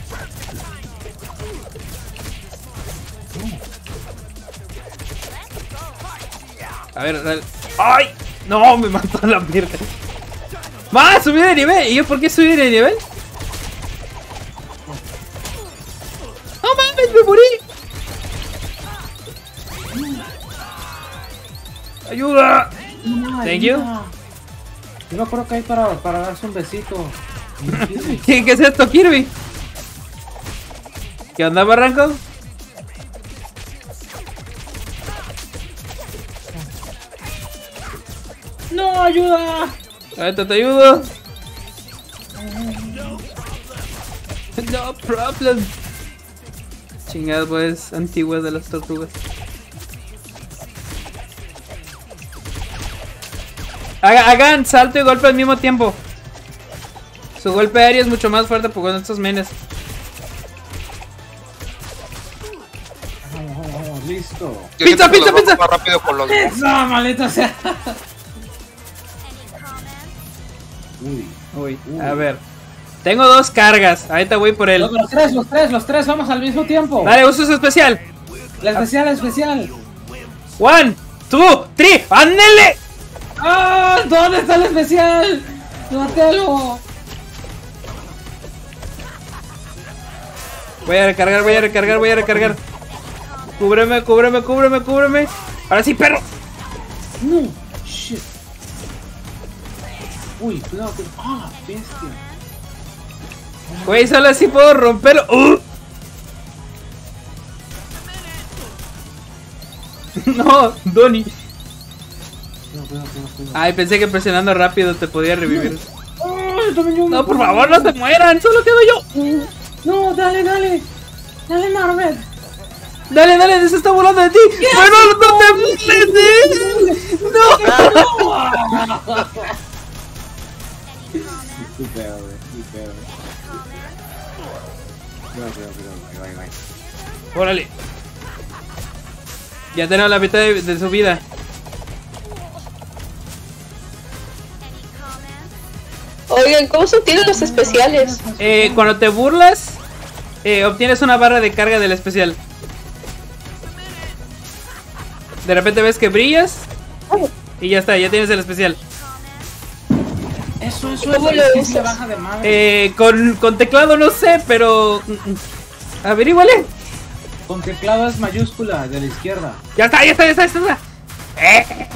A ver, dale. ¡Ay! No, me mató la mierda. ¡Más! Subí de nivel. ¿Y yo por qué subí de nivel? ¡No mames! ¡Me morí! ¡Ayuda! Thank you. Yo me acuerdo que hay para, para darse un besito. ¿Qué, ¿Qué es esto, Kirby? ¿Qué onda, Barranco? ¡No, ayuda! Ahorita te ayudo. No problem. Chingada, pues, antiguas de las tortugas. Haga, hagan salto y golpe al mismo tiempo. Su golpe aéreo es mucho más fuerte con estos menes. Vamos, vamos, vamos, listo. Yo ¡Pizza, siento que pizza, los pizza! vamos más rápido con los boss. ¡Eso, maldita sea! Uy. Uy, a ver. Tengo dos cargas. Ahorita voy por él. Los, los tres, los tres, los tres, vamos al mismo tiempo. Dale, uso su especial. La especial, la especial. One, two, three, ¡ándele! ¡Ah! ¿Dónde está el especial? ¡Matelo! Voy a recargar, voy a recargar, voy a recargar. Cúbreme, cúbreme, cúbreme, cúbreme. Ahora sí, perro. No, shit. Uy, cuidado, cuidado. ¡Ah, bestia! Güey, solo así puedo romperlo. ¡Uh! No, Donnie. Cuidado, cuidado, cuidado, cuidado. Ay, pensé que presionando rápido te podía revivir. ¡Ay, también yo! No, por favor, no se mueran, solo quedo yo. No, dale, dale. Dale, Marvel. Dale, dale, se está volando de ti. Bueno, no te burles, no. Qué pedo, güey, qué pedo. Cuidado, cuidado, cuidado, ahí va, ahí va. Órale. Ya tenemos la mitad de, de su vida. Oigan, ¿cómo se obtienen los especiales? Eh, cuando te burlas, eh, obtienes una barra de carga del especial. De repente ves que brillas y ya está, ya tienes el especial. Eso, eso, ¿Cómo eso. lo Es que usas? se baja de Marvel. Eh, con, con teclado no sé, pero... Averíguale. Con teclado es mayúscula, de la izquierda. Ya está, ya está, ya está, ya está. Eh,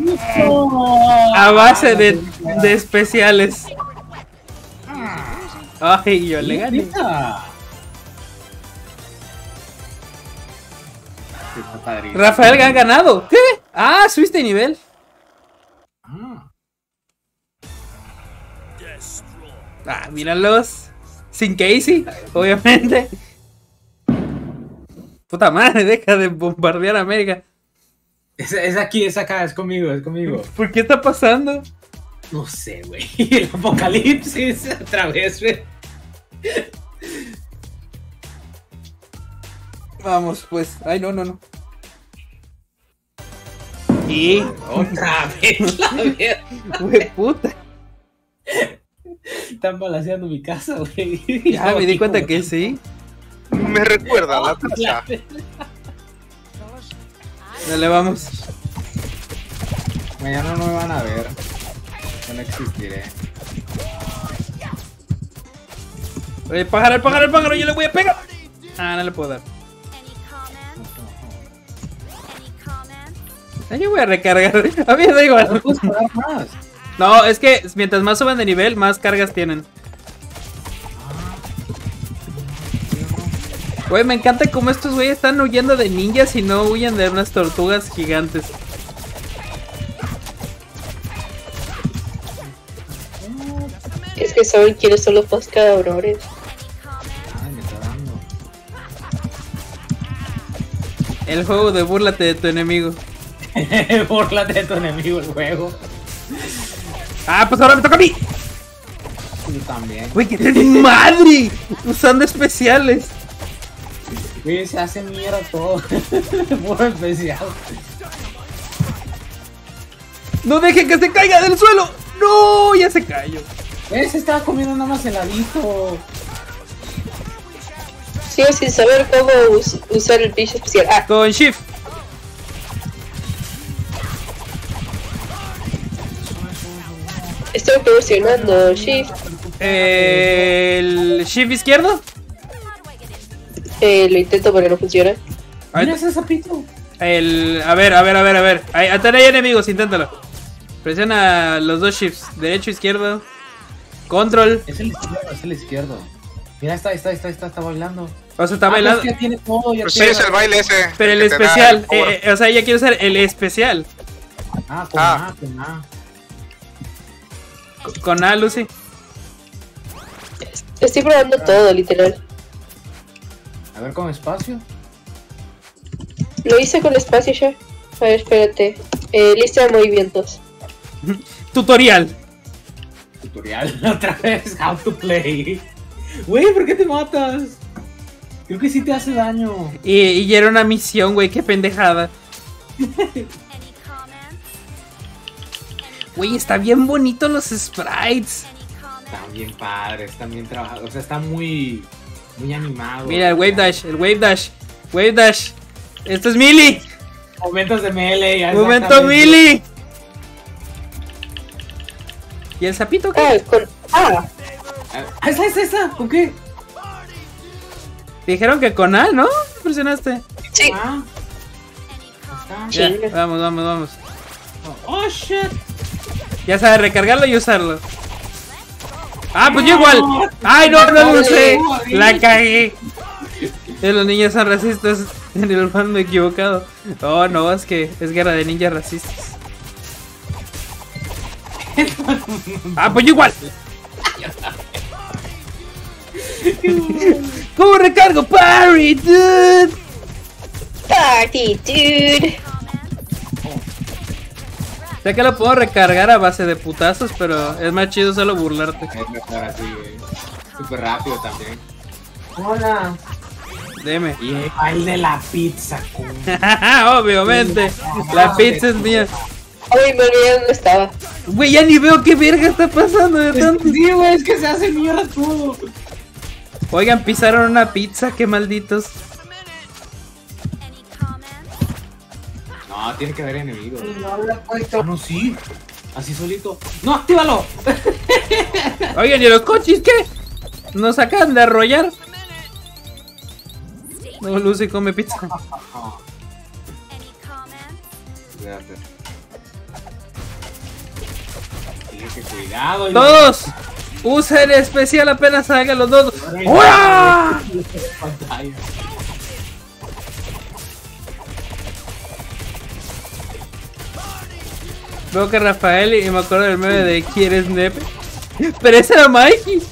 a base de, de especiales. Ay, yo le gané. Neta. Está padrísimo. Rafael ha ganado. ¿Qué? Ah, subiste de nivel. Ah. Ah, míralos. Sin Casey, obviamente. Puta madre, deja de bombardear América. Es, es aquí, es acá, es conmigo, es conmigo. ¿Por qué está pasando? No sé, güey. El apocalipsis otra vez, güey. Vamos, pues. Ay, no, no, no. Y... Otra vez, la verdad. Güey, puta. Están balanceando mi casa, güey. Ya me di cuenta que sí. Me recuerda a la casa. Dale, vamos. Mañana no me van a ver. Yo no existiré. Oye, pájaro, el pájaro, el pájaro, yo le voy a pegar. Ah, no le puedo dar. Ah, yo voy a recargar. A mí me da igual. No puedes pagar más. No, es que mientras más suban de nivel, más cargas tienen. Güey, me encanta cómo estos güeyes están huyendo de ninjas y no huyen de unas tortugas gigantes. Es que saben quiénes son los más cabrones. El juego de búrlate de tu enemigo. Búrlate de tu enemigo el juego. Ah, pues ahora me toca a mí. Yo también. Güey, que madre. Usando especiales. Güey, se hace mierda todo. Puro especial. No dejen que se caiga del suelo. No, ya se cayó. Eh, se estaba comiendo nada más heladito. Sigo sin saber cómo us usar el bicho especial. Ah, Con shift. estoy presionando Shift. Eh, el shift izquierdo. Eh, lo intento pero no funciona. Mira ese sapito. El, a ver, a ver, a ver, a ver. Ahí, hasta ahí hay enemigos, inténtalo. Presiona los dos shifts, derecho, izquierdo. Control. Es el izquierdo, es el izquierdo. Mira, está, está, está, está, está bailando. O sea, está Ah, bailando. pues ya tiene todo, ya Pues sí, tiene- es el baile ese. Pero el que te da especial, el power. eh, eh, o sea, ella quiere usar el especial. Ah, con Ah. A, con A. C- Con A, Lucy. Estoy probando todo, literal. A ver, con espacio. Lo hice con espacio ya. A ver, espérate. Eh, lista de movimientos. Tutorial. Tutorial otra vez. How to play. Güey, ¿por qué te matas? Creo que sí te hace daño. Y, y era una misión, güey, qué pendejada. Güey, está bien bonito los sprites. Están bien padres, están bien trabajados. O sea, está muy, muy animado. Mira, el wave dash, el wave dash. Wave dash. Esto es melee. Momentos de melee. Momento exactamente. melee. ¿Y el sapito qué? Ah, con. Ah, Ah, esa, esa, esa. ¿Con qué? Dijeron que con A, ¿no? Presionaste. sí. Ah. Está. Ya, Chinga. vamos, vamos, vamos. Oh, shit. Ya sabe recargarlo y usarlo. Ah, pues yo igual. Ay, no, no lo usé. La cagué. Eh, Los niños son racistas en el bando equivocado. Oh, no, es que es guerra de ninjas racistas. Ah, pues yo igual. ¿Cómo recargo? Parry, dude. Party, dude. Sé que lo puedo recargar a base de putazos, pero es más chido solo burlarte. Es mejor así, güey. Súper rápido también. Hola. Deme. Y el baile de la pizza, con... Obviamente. La pizza es mía. Ay, me olvidé dónde estaba. Güey, ya ni veo qué verga está pasando de tanto. Sí, güey, es que se hace mierda todo. Oigan, pisaron una pizza, qué malditos. No, tiene que haber enemigos. Ah, no, sí. Así solito. ¡No, actívalo! Oigan, ¿y los coches qué? Nos acaban de arrollar. No, Lucy come pizza. Cuídate. Tienes que cuidado. y- Todos usen especial apenas salgan los dos. ¡Hola! Pantalla. Veo que Rafael y me acuerdo del meme de ¿quieres nepe? Pero ese era Mikey.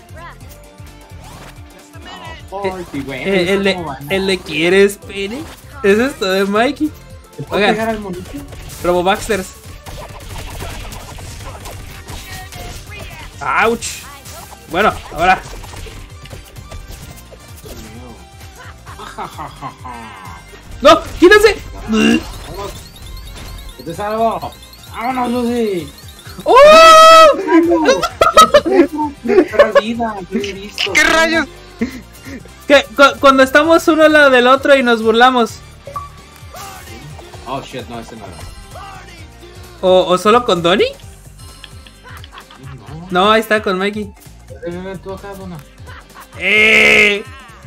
Ay, sí, güey, Eh, eso el, de, cómo va, ¿no? el de ¿quieres pene? Es esto de Mikey. ¿Te puedo Oigan. pegar al monito? Robo Baxters. Ouch. Bueno, ahora. ¡No! ¡Quítense! Vámonos. ¡Que te salvo! ¡Vámonos, Lucy! ¡Oh! ¡Pero vida! ¡Qué listo! ¿Qué rayos? Que cu- cuando estamos uno al lado del otro y nos burlamos. Oh, shit, no, ese no era. ¿O, o solo con Donnie? No. No, ahí está con Mikey. Ven, ven, tú acá, Dona. ¡Eh!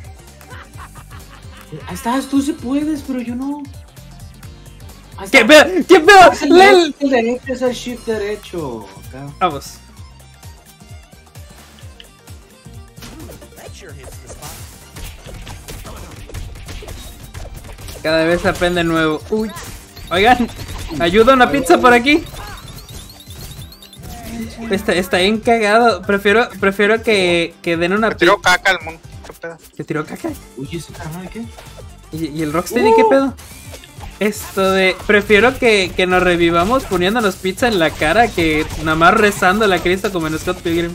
Ahí estás, tú sí puedes, pero yo no. Ahí ¿Qué está. pedo? ¿Qué pedo? Es el, Lel. el derecho, es el shift derecho. Acá. Vamos. Cada vez aprende nuevo. Uy. Oigan, ayuda una pizza por aquí. Está, está bien cagado. Prefiero, prefiero que, que den una Me tiró pizza. caca al mundo. ¿Qué pedo? ¿Te tiró caca? Uy, ¿ese carnal de qué? ¿Y, y el Rocksteady uh. qué pedo? Esto de... Prefiero que, que nos revivamos poniéndonos pizza en la cara que nada más rezando a la Cristo como en Scott Pilgrim.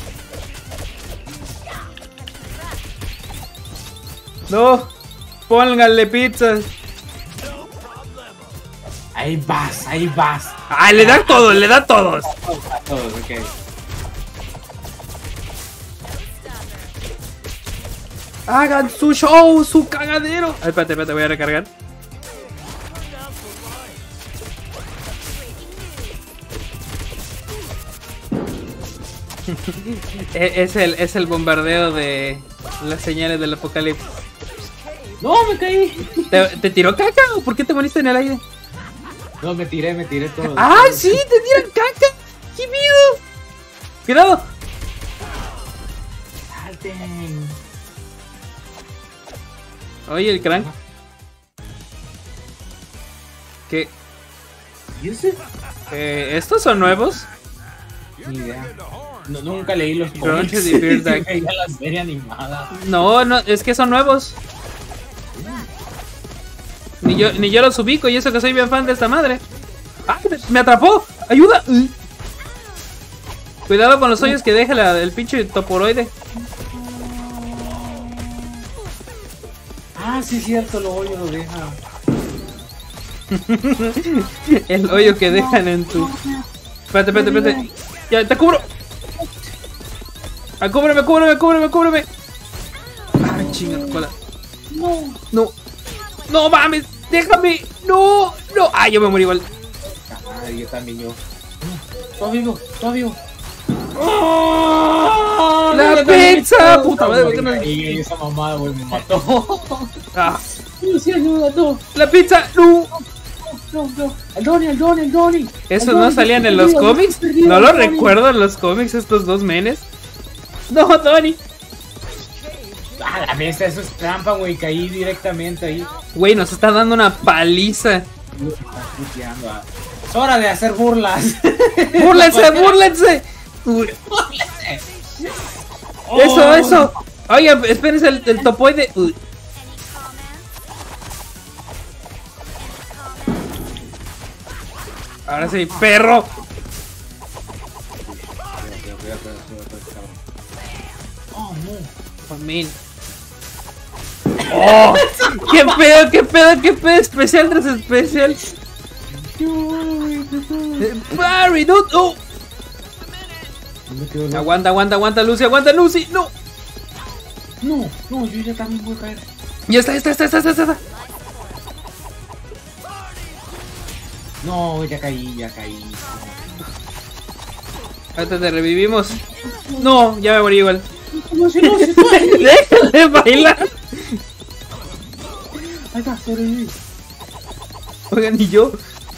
No, pónganle pizza. Ahí vas, ahí vas. Ay, le da todo, le da a todos. A todos, ok. Hagan su show, su cagadero. Ay, espérate, espérate, voy a recargar. es, el, es el bombardeo de las señales del apocalipsis. No, me caí. ¿Te, te tiró caca o por qué te moriste en el aire? No, me tiré, me tiré todo. ¡Ah, todo. Sí! ¡Te tiran caca! ¡Qué miedo! ¡Cuidado! ¡Salten! Oye, el crank. ¿Qué? Eh, ¿Estos son nuevos? Ni idea. No, nunca leí los cómics. Veía la serie animada. No, no, es que son nuevos. Ni yo, ni yo los ubico y eso que soy bien fan de esta madre. ¡Ah! ¡Me atrapó! ¡Ayuda! Cuidado con los hoyos que deja la, el pinche toporoide. Ah, sí es cierto, los hoyos lo deja. El hoyo que dejan en tu... Espérate, espérate, espérate. Ya, te cubro. Ah, cúbreme, cúbreme, cúbreme, cúbreme. Ay, chingada, cola. No. No. No mames, déjame. No, no. Ah, yo me morí igual. Ay, yo también, yo. Todo vivo, todo vivo. ¡Oh! ¡La pizza! ¡Puta madre! ¿Por qué no? Y esa mamada, güey, me mató. Ah. Sí, ayuda, no. ¡La pizza! ¡No! No, no. El Donnie, el Donnie, el Donnie. ¿Esos no salían en los cómics? No lo recuerdo en los cómics, estos dos menes. ¡No, Donnie! Ah, la bestia, eso es trampa, güey. Caí directamente ahí. Güey, nos está dando una paliza. Es hora de hacer burlas. ¡Búrlense, búrlense! Eso, oh. Eso. Oye, espérense el, el topoide. Uy. Ahora sí, perro. Oh, no. Por mil. Oh, qué pedo, qué pedo, qué pedo. Especial tras especial. Barry, no, no. Aguanta, aguanta, aguanta, Lucy, aguanta, Lucy. No. No, no, yo ya también voy a caer. Ya está, está, está, está, está, está. No, ya caí, ya caí. Ahorita te revivimos. No, ya me morí igual. No, si no, si déjale bailar. Ahí está, sobreviví. Oigan, y yo.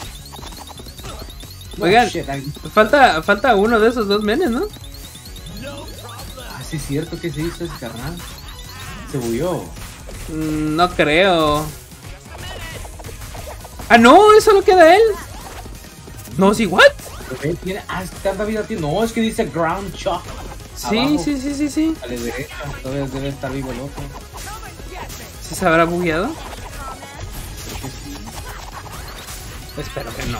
Oigan, no, falta, falta uno de esos dos menes, ¿no? Ah, sí es cierto que se hizo ese carnal. Se murió. Mm, no creo. Ah, no, eso lo queda él. No, sí, what? Okay, tiene, ah, tanta vida tiene. No, es que dice ground shock. Sí, abajo. sí, sí, sí, sí. A la derecha, todavía debe estar vivo el otro. ¿Sí se habrá bugueado? Creo que sí. Espero que no.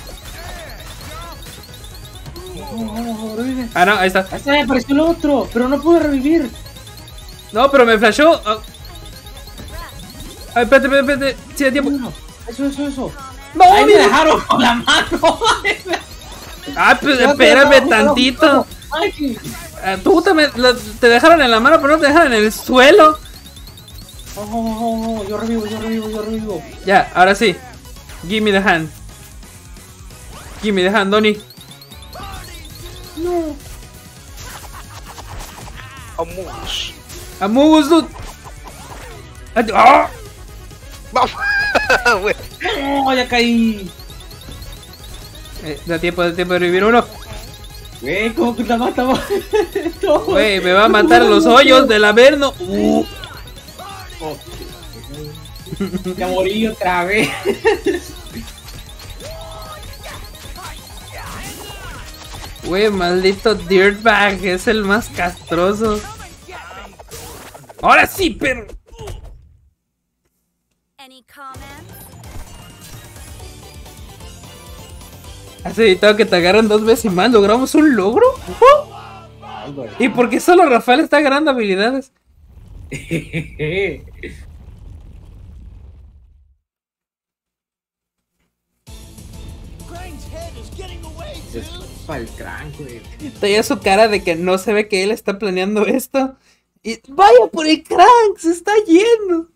Oh, oh, revive. Ah, no, ahí está. Ahí está, me apareció el otro, pero no pude revivir. No, pero me flashó. Oh. Ay, espérate, espérate, espérate. Sí, de tiempo. No, eso, eso, eso. No, ahí mira. me dejaron con la mano. Ah, pues espérame tantito. Ay, Ah, tú también lo- te dejaron en la mano, pero no te dejaron en el suelo. oh, oh, oh, oh, yo revivo, yo revivo, yo revivo. Ya, ahora sí. Give me the hand. Give me the hand, Donnie. No. Vamos. Amus, dude. ¡Ah! Vamos. Güey. No, ya caí. Eh, da tiempo, da tiempo de revivir uno. Güey, ¿cómo que la mata? No. Güey, me va a matar los hoyos del Averno. Uh. Oh. Ya morí otra vez. Güey, maldito Dirtbag, es el más castroso. Ahora sí, perro. Has evitado que te agarren dos veces y más. ¿Logramos un logro? ¡Oh! ¿Y por qué solo Rafael está agarrando habilidades? Para el crank, güey. Tenía su cara de que no se ve que él está planeando esto. Y vaya por el crank, se está yendo.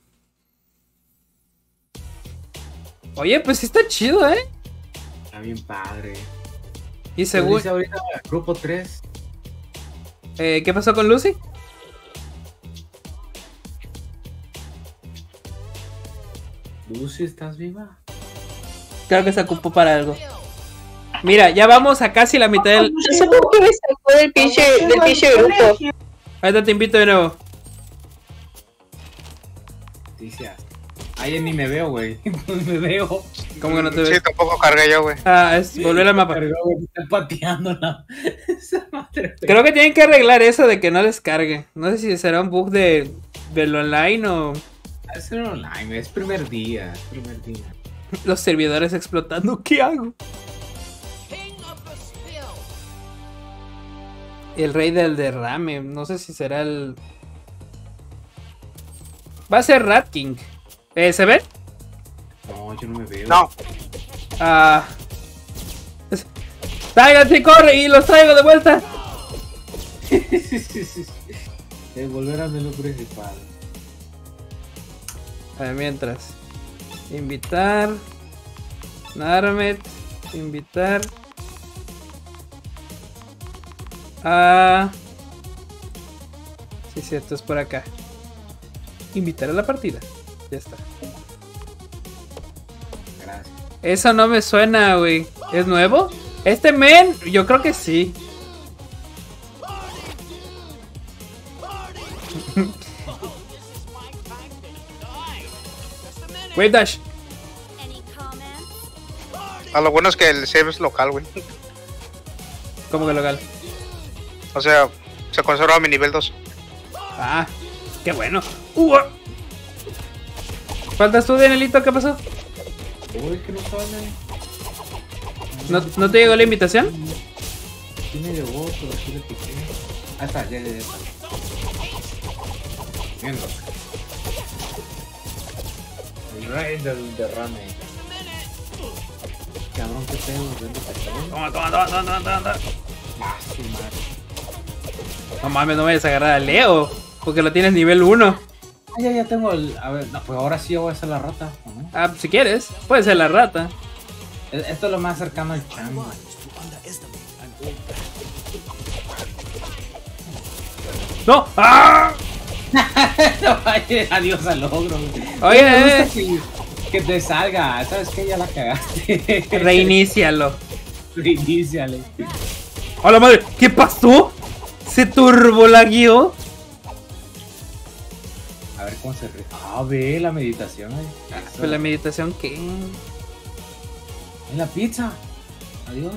Oye, pues sí está chido, ¿eh? Está bien padre. Y según... Dice ahorita grupo tres. Eh, ¿Qué pasó con Lucy? Lucy, ¿estás viva? Creo que se ocupó para algo. Mira, ya vamos a casi la mitad del... No sé por qué me sacó del pinche, del pinche grupo. Ahorita te invito de nuevo. Noticias. Ay, ni me veo, güey. No me veo. ¿Cómo que no te ves? Sí, tampoco cargué yo, güey. Ah, es volver al mapa. Cargó, güey, está pateando la... Esa madre, güey. Creo que tienen que arreglar eso de que no descargue. No sé si será un bug de del online o Es en online, güey. Es primer día. Es primer día. los servidores explotando. ¿Qué hago? El rey del derrame. No sé si será el... Va a ser Rat King. Eh, ¿Se ve? No, yo no me veo. No, Ah... Es- ¡Tráiganse, corre! Y los traigo de vuelta. De volver al menú principal. A ver, mientras. Invitar. Narmet. Invitar. Ah. Sí, sí, esto es por acá. Invitar a la partida. Ya está. Gracias. Eso no me suena, güey. ¿Es nuevo? Este men, yo creo que sí. Wave dash. a lo bueno es que el save es local, güey. ¿Cómo que local? O sea, se conserva mi nivel dos. Ah, qué bueno. Uh, ah. ¿Faltas tú, Danielito? ¿Qué pasó? Uy, que no sale. ¿No, ¿no te llegó la invitación? Sí me llegó, pero sí le piqué. Ah, está, ya, ya, ya está. Viendo. El rey del derrame. Cabrón, qué pedo, vende cachorro. Toma, toma, toma, toma, toma, toma. Ah, su madre. No mames, no vayas a agarrar a Leo. Porque lo tienes nivel uno. Ah, ya, ya tengo el... A ver, no, pues ahora sí voy a hacer la rata, ¿o no? Ah, si quieres, puede ser la rata. E- Esto es lo más cercano al chango. ¡No! ¡Ah! No vaya, adiós al logro. Oye, me gusta eh. que, que te salga. ¿Sabes qué? Ya la cagaste. Reinícialo. Reiníciale. ¡Hola madre! ¿Qué pasó? ¿Se turbolagueó? A ver cómo se re... Ah, ve la meditación. Ahí. Pues la meditación, ¿qué? En la pizza. Adiós.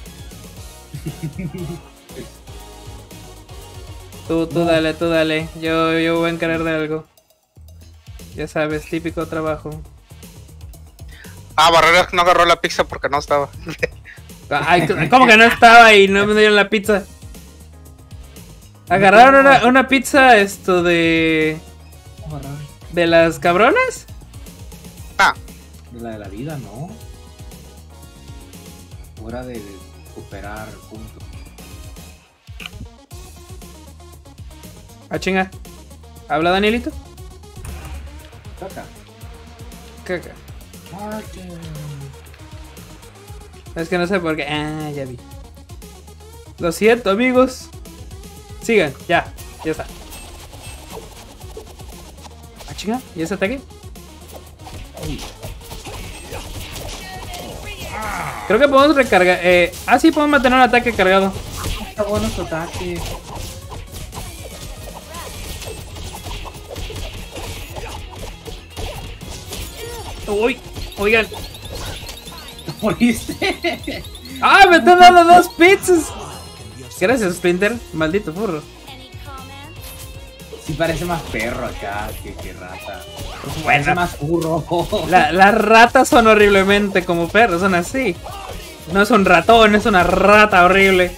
Tú, tú dale, tú dale. Yo, yo voy a encargar de algo. Ya sabes, típico trabajo. Ah, Barrera no agarró la pizza porque no estaba. Ay, ¿cómo que no estaba y no me dieron la pizza? ¿Agarraron una, una pizza esto de... de las cabronas? Ah, De la de la vida, ¿no? Hora de, de superar puntos. Ah, chinga. ¿Habla Danielito? Caca. Caca. Ah, que... Es que no sé por qué. Ah, ya vi. Lo siento, amigos. Sigan, ya, ya está. Ah, chinga, ¿y ese ataque? Creo que podemos recargar. Eh, ah, sí, podemos mantener un ataque cargado. Está bueno su ataque. Uy, oigan. ¿Moriste? ¡Ah, me están dando dos pizzas! Gracias, Splinter. Maldito furro. Sí parece más perro acá que, que rata. Bueno. Parece más furro. La, las ratas son horriblemente como perros, son así. No es un ratón, es una rata horrible.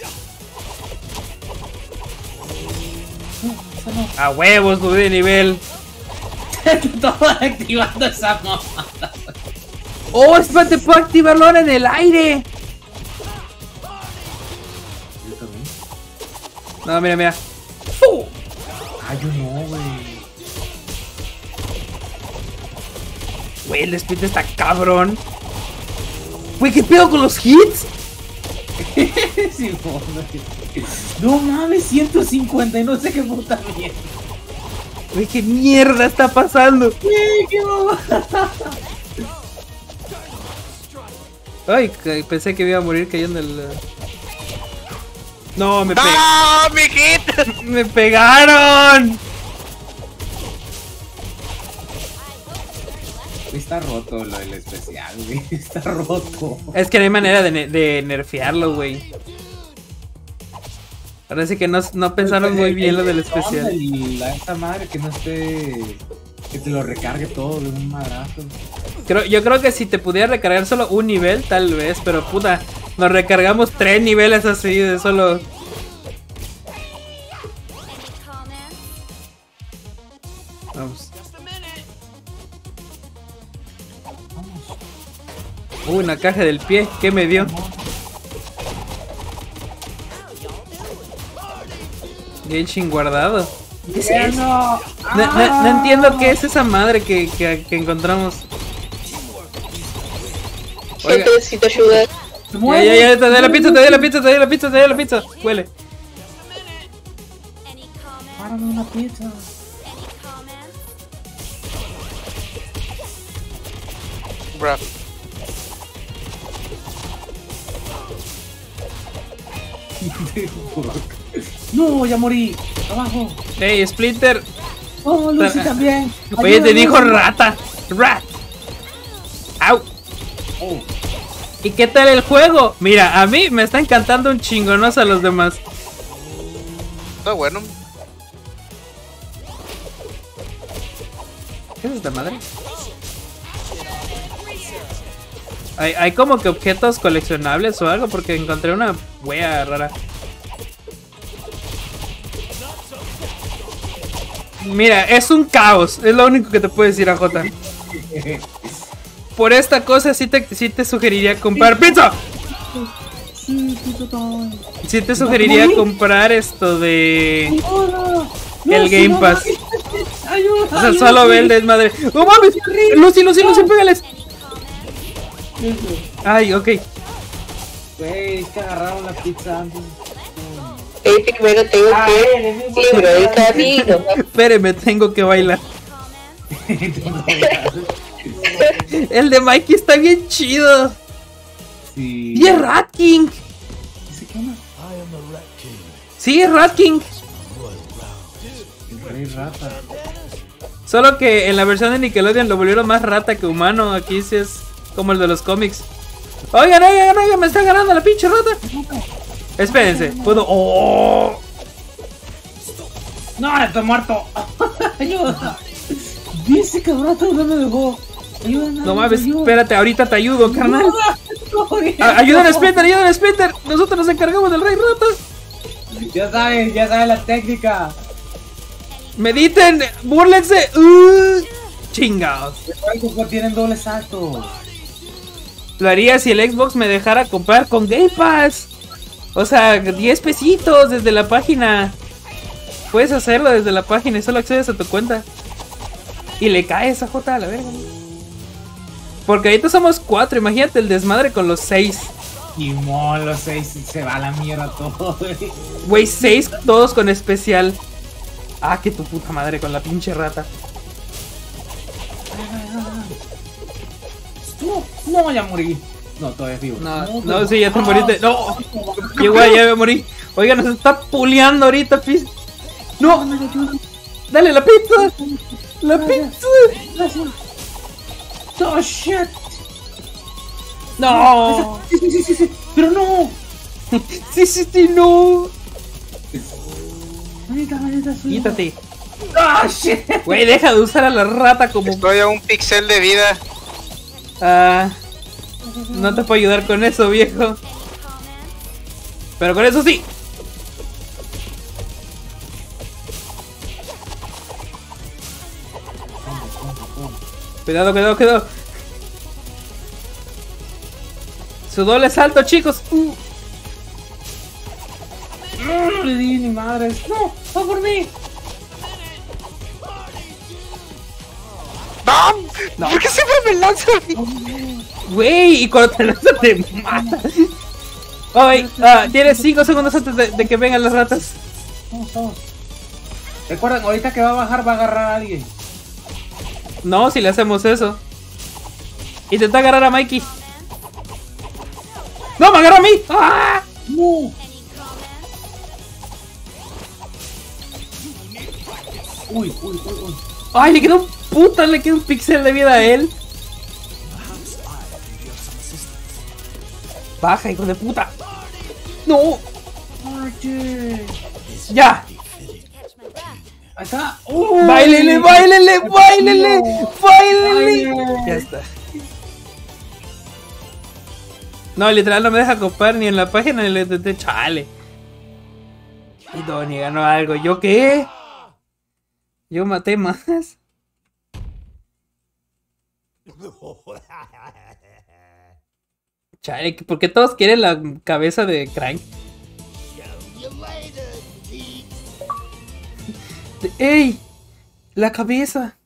A huevos, subí de nivel. Todo activando esa mamada. ¡Oh, espérate! ¡Puedo activarlo ahora en el aire! Yo también. No, mira, mira. Ah, yo no, güey. Güey, el speed está cabrón. Güey, ¿qué pedo con los hits? Sí, no, no mames, ciento cincuenta y no sé qué puta mierda. Güey, ¿qué mierda está pasando? Güey, qué mamada. Ay, que- pensé que me iba a morir cayendo el... No, me, pe ¡No, mi hit! me pegaron. Está roto lo del especial, güey. Está roto. Es que no hay manera de, ne- de nerfearlo, güey. Parece que no, no pensaron muy bien lo del especial. Y la esta madre que no esté. Que te lo recargue todo de un madrazo. Creo, yo creo que si te pudiera recargar solo un nivel, tal vez, pero puta, nos recargamos tres niveles así de solo. Vamos. Uh, una caja del pie, ¿qué me dio? Genshin guardado. ¿Qué es eso? No, no- no entiendo qué es esa madre que, que, que encontramos. Oiga. Yo necesito ayuda. Ya, ya, ya, te doy la pizza, te doy la pizza, te doy la pizza, te doy la pizza. Huele. Párame una pizza. Bro. No, ya morí. Abajo. Hey, Splinter. Oh, Lucy también. Oye, te Ayúdame. dijo rata. Rat. Au. Oh. ¿Y qué tal el juego? Mira, a mí me está encantando un chingo, no sé a los demás. Está bueno. ¿Qué es esta madre? Hay, hay como que objetos coleccionables o algo porque encontré una wea rara. Mira, es un caos, es lo único que te puedo decir a Jota. Por esta cosa sí te, sí te sugeriría comprar pizza. Sí te sugeriría comprar esto de el Game Pass. O sea, solo ve el desmadre. ¡No mames! Lucy, Lucy, Lucy, pégales. Ay, ok. Güey, es que agarraron la pizza antes. Eh, primero tengo que libro el camino. Espéreme, tengo que bailar. El de Mikey está bien chido. Sí. Y es Rat King. ¿Ese qué onda? Sí, es Rat King. El rey rata. Solo que en la versión de Nickelodeon lo volvieron más rata que humano. Aquí sí es como el de los cómics. Oigan, oigan, oigan, me está ganando la pinche rata. Espérense, puedo. ¡Oh! No, estoy muerto. Ayuda. Dice cabrón, no me dejó. Ayuda, No mames, espérate, ahorita te ayudo, carnal. Ayuda, A- Ayudan a Splinter, ayudan a Splinter. Nosotros nos encargamos del rey rata. Ya sabes, ya sabes la técnica. Mediten, búrlense. Uh, chingados. Los tienen doble salto. Lo haría si el Xbox me dejara comprar con Game Pass. O sea, diez pesitos desde la página. Puedes hacerlo desde la página y solo accedes a tu cuenta. Y le caes a J a la verga. Porque ahorita somos cuatro, imagínate el desmadre con los seis. Y molo, seis, se va a la mierda todo, güey. Güey, seis todos con especial. Ah, que tu puta madre con la pinche rata. No, no, ya morí. No, todavía vivo. No, no, sí, ya te moriste. No, qué guay, ya me morí. Oiga, nos está puleando ahorita, pis. No, dale la pizza. La pizza. Oh, shit. No. Sí, sí, sí, sí, sí. Pero no. Sí, sí, sí, no. Manita, manita, suya. Quítate. ¡Ah, shit! Güey, deja de usar a la rata como... Estoy a un pixel de vida. Ah, no te puedo ayudar con eso, viejo. Pero con eso sí. Cuidado, cuidado, cuidado. Su doble salto, chicos. Uh. No le di ni madres. No, va por mí. ¡No! No. ¿Por qué siempre me lanza a mí? Güey, y cuando te lanza te mata. Oh, wey, ah, tienes cinco segundos antes de, de que vengan las ratas. Vamos, vamos. Recuerden, ahorita que va a bajar va a agarrar a alguien. No, si le hacemos eso. Intenta agarrar a Mikey. ¡No, me agarra a mí! ¡Ah! No. Uy, uy, uy, uy. ¡Ay, le quedó un puta! Le queda un pixel de vida a él. Baja, hijo de puta. ¡No! ¡Ya! Ahí está. Uh, ¡Báilele, báilele, báilele! ¡Báilele! Ya está. No, literal no me deja copar ni en la página ni en el chale. Y Donnie ganó algo. ¿Yo qué? Yo maté más. Chale, ¿por qué todos quieren la cabeza de Crank? ¡Ey! La cabeza.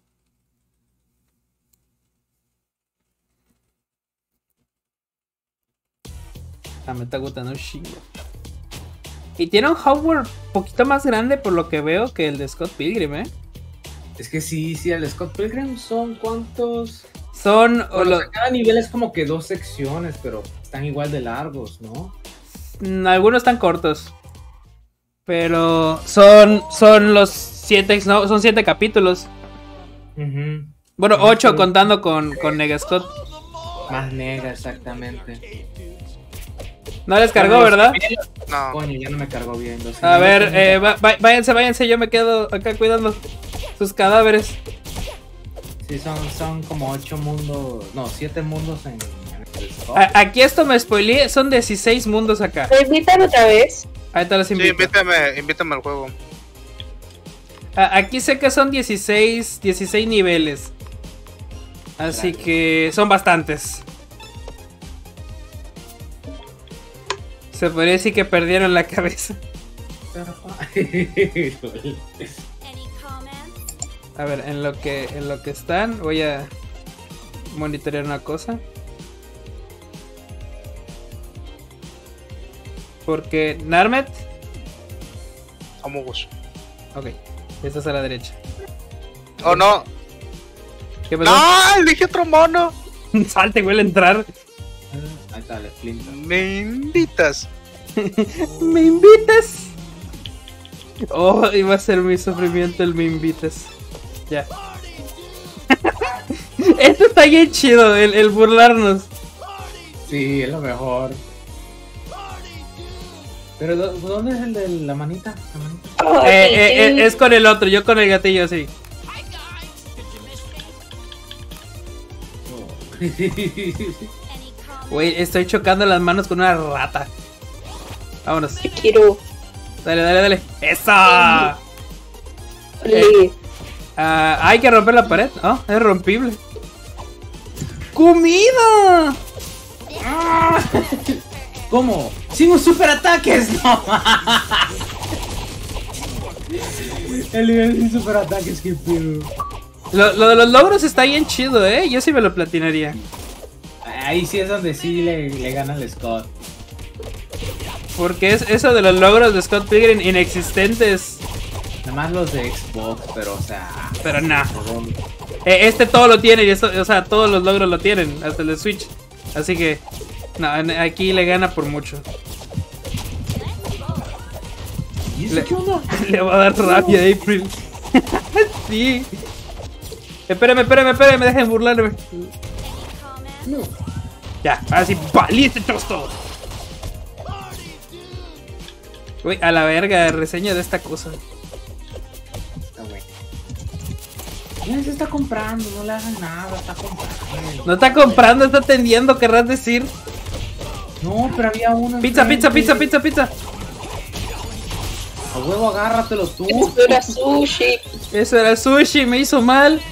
Ah, me está gustando un chingo. Y tiene un hardware un poquito más grande por lo que veo que el de Scott Pilgrim, ¿eh? Es que sí, sí, el Scott Pilgrim son cuántos. Son... Bueno, lo- o sea, cada nivel es como que dos secciones, pero están igual de largos, ¿no? Mm, algunos están cortos. Pero son son los siete, no, son siete capítulos. Uh-huh. Bueno, Ah, ocho pero- contando con, con Nega Scott. Más negra, exactamente. No les cargó, ¿verdad? No. Coño, ya no me cargó bien. Los A ver, niveles eh, va- va- váyanse, váyanse, yo me quedo acá cuidando sus cadáveres. Sí, son, son como ocho mundos. No, siete mundos en, en el Scott. A- aquí esto me spoileé, son dieciséis mundos acá. ¿Me invitan otra vez? Ahí te los Sí, invito. invítame, invítame al juego. A- aquí sé que son dieciséis, dieciséis niveles. Así que son bastantes. Se podría decir que perdieron la cabeza. A ver, en lo que en lo que están, voy a monitorear una cosa. Porque Narmet, Amogus. ok, esta es a la derecha. Oh no. ¿Qué pasó? ¡No! Elige otro mono. Salte, huele a entrar. Ahí está, le Splinter. Me invitas. ¿Me invitas? Oh, iba a ser mi sufrimiento el me invitas. Ya. Esto está bien chido, el, el burlarnos. Sí, es lo mejor. Pero ¿dó- ¿dónde es el de la manita? La manita. Oh, Eh, sí, eh, sí. eh, es con el otro, yo con el gatillo así. Güey, estoy chocando las manos con una rata. Vámonos. Quiero. Dale, dale, dale. ¡Esa! Ole. Ah, hay que romper la pared. Oh, es rompible. ¡Comida! ¿Cómo? ¡Sin un superataques! ¡No! El nivel sin superataques, que pedo. Lo, lo de los logros está bien chido, eh. Yo sí me lo platinaría. Ahí sí es donde sí le, le gana el Scott. Porque es eso de los logros de Scott Pilgrim inexistentes. Nada más los de Xbox, pero o sea. Pero nah. Eh, este todo lo tiene, y esto, o sea, todos los logros lo tienen, hasta el de Switch. Así que, no, en- aquí le gana por mucho. ¿Y eso Le, qué onda? le va a dar rabia a April. Sí. Espérame, espérame, espérame, dejen burlarme. Ya, ahora sí, valiste tosto. Uy, a la verga, reseña de esta cosa. Está bueno. Ya se está comprando, no le hagan nada, está comprando. No está comprando, está atendiendo, querrás decir. No, pero había uno. Pizza, pizza, enfrente. pizza, pizza, pizza. A huevo, agárratelo tú. Esto era sushi. Eso era sushi, me hizo mal.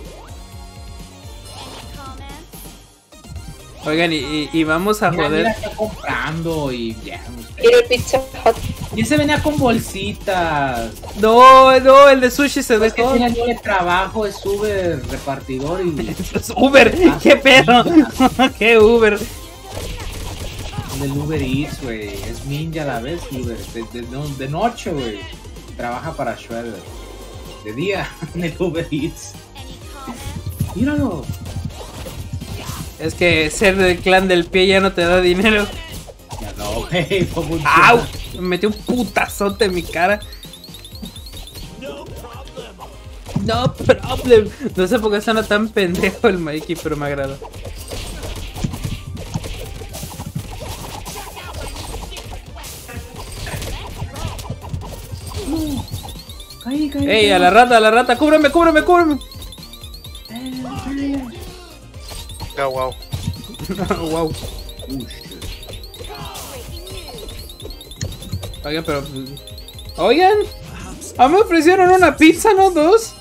Oigan, y, y, y vamos a Mira, joder. mira, está comprando y ya. Quiero el Pizza Hut. Y ese venía con bolsitas. No, no, el de sushi se Es que dejó. tiene doble trabajo, es Uber, repartidor y Es Uber, qué pedo. Qué Uber. del Uber Eats, güey. Es ninja a la vez, Uber. De, de, no, de noche, güey. Trabaja para Shredder. De día, en el Uber Eats. Míralo. Es que ser del clan del pie ya no te da dinero. Ya no, güey. no funciona. ¡Au! Me metió un putazote en mi cara. No problem. No sé por qué suena tan pendejo el Mikey, pero me agrada. Caí, caí, ¡Ey, caí. a la rata, a la rata! ¡Cúbreme, cúbreme, cúbreme! Oh, wow. Wow. Oigan, pero... Oigan, ah, me ofrecieron una pizza, ¿no? Dos.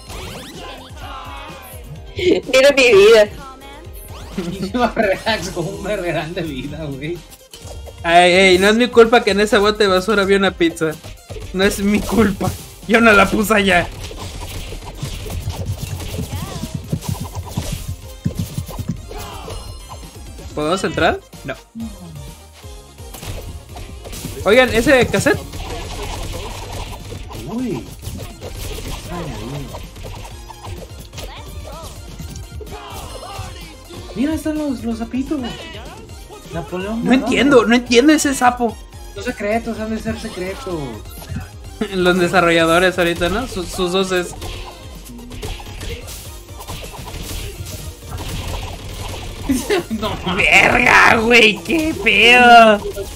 Mira mi vida. Y yo relax con un mergerán de vida, güey. Ay, ey, no es mi culpa que en ese bote de basura había una pizza. No es mi culpa. Yo no la puse allá. ¿Podemos entrar? No. Oigan, ese cassette. Uy. Mira, están los, los sapitos. Napoleón. No entiendo, no entiendo ese sapo. Los secretos, han de ser secretos. Los desarrolladores ahorita, ¿no? Sus, sus dos es... No, ¡Verga, güey! ¡Qué pedo!